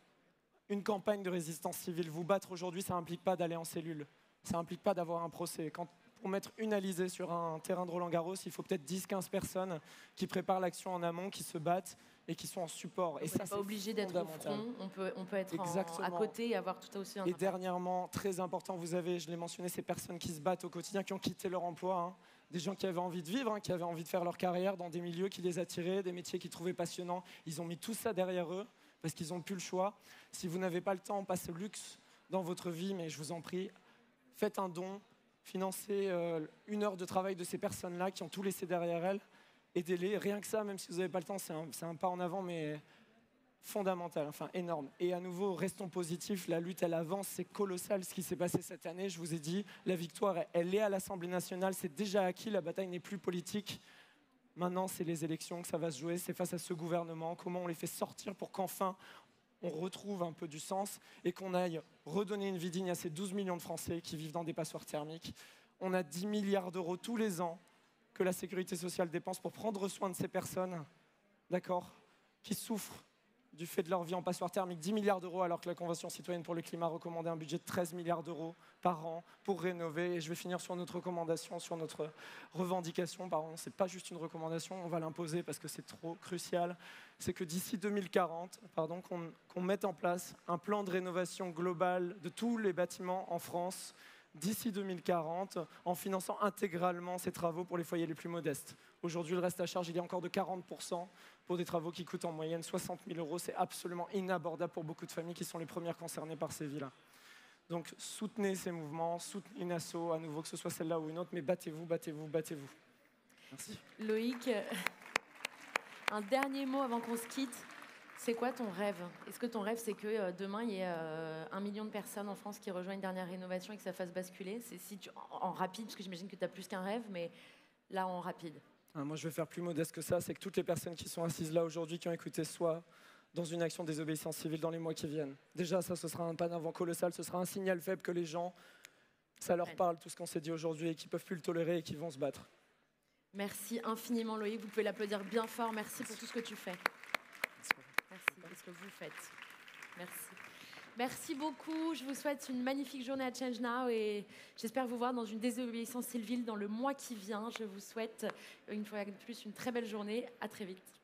une campagne de résistance civile, vous battre aujourd'hui, ça n'implique pas d'aller en cellule. Ça n'implique pas d'avoir un procès. Pour mettre une Alizée sur un terrain de Roland-Garros, il faut peut-être 10-15 personnes qui préparent l'action en amont, qui se battent et qui sont en support. Et ça, c'est pas obligé d'être au front. On peut être à côté et avoir tout aussi un impact. Et dernièrement, très important, vous avez, je l'ai mentionné, ces personnes qui se battent au quotidien, qui ont quitté leur emploi, hein. Des gens qui avaient envie de vivre, hein, qui avaient envie de faire leur carrière dans des milieux qui les attiraient, des métiers qu'ils trouvaient passionnants. Ils ont mis tout ça derrière eux parce qu'ils n'ont plus le choix. Si vous n'avez pas le temps, passez le luxe dans votre vie, mais je vous en prie, faites un don, financez 1 heure de travail de ces personnes-là qui ont tout laissé derrière elles. Aidez-les, rien que ça, même si vous n'avez pas le temps, c'est un pas en avant, mais fondamental, enfin énorme. Et à nouveau, restons positifs, la lutte, elle avance, c'est colossal ce qui s'est passé cette année. Je vous ai dit, la victoire, elle est à l'Assemblée nationale, c'est déjà acquis, la bataille n'est plus politique. Maintenant, c'est les élections que ça va se jouer, c'est face à ce gouvernement, comment on les fait sortir pour qu'enfin on retrouve un peu du sens et qu'on aille redonner une vie digne à ces 12 millions de Français qui vivent dans des passoires thermiques. On a 10 milliards d'euros tous les ans que la sécurité sociale dépense pour prendre soin de ces personnes, d'accord, qui souffrent du fait de leur vie en passoire thermique, 10 milliards d'euros, alors que la Convention citoyenne pour le climat recommandait un budget de 13 milliards d'euros par an pour rénover. Et je vais finir sur notre recommandation, sur notre revendication. Pardon, c'est pas juste une recommandation, on va l'imposer parce que c'est trop crucial. C'est que d'ici 2040, qu'on mette en place un plan de rénovation global de tous les bâtiments en France d'ici 2040, en finançant intégralement ces travaux pour les foyers les plus modestes. Aujourd'hui, le reste à charge, il est encore de 40% pour des travaux qui coûtent en moyenne 60 000 euros. C'est absolument inabordable pour beaucoup de familles qui sont les premières concernées par ces vies-là. Donc soutenez ces mouvements, soutenez une asso, à nouveau, que ce soit celle-là ou une autre, mais battez-vous, battez-vous, battez-vous. Merci. Loïc, un dernier mot avant qu'on se quitte. C'est quoi ton rêve? Est-ce que ton rêve, c'est que demain, il y ait 1 million de personnes en France qui rejoignent une dernière rénovation et que ça fasse basculer? C'est en rapide, parce que j'imagine que tu as plus qu'un rêve, mais là, en rapide. Moi, je vais faire plus modeste que ça. C'est que toutes les personnes qui sont assises là aujourd'hui, qui ont écouté, soient dans une action de désobéissance civile dans les mois qui viennent. Déjà, ça, ce sera un pas d'avant colossal. Ce sera un signal faible que les gens, ça leur parle, tout ce qu'on s'est dit aujourd'hui, et qu'ils ne peuvent plus le tolérer et qu'ils vont se battre. Merci infiniment, Loïc. Vous pouvez l'applaudir bien fort. Merci pour tout ce que tu fais. Merci pour ce que vous faites. Merci. Merci beaucoup. Je vous souhaite une magnifique journée à Change Now et j'espère vous voir dans une désobéissance civile dans le mois qui vient. Je vous souhaite une fois de plus une très belle journée. À très vite.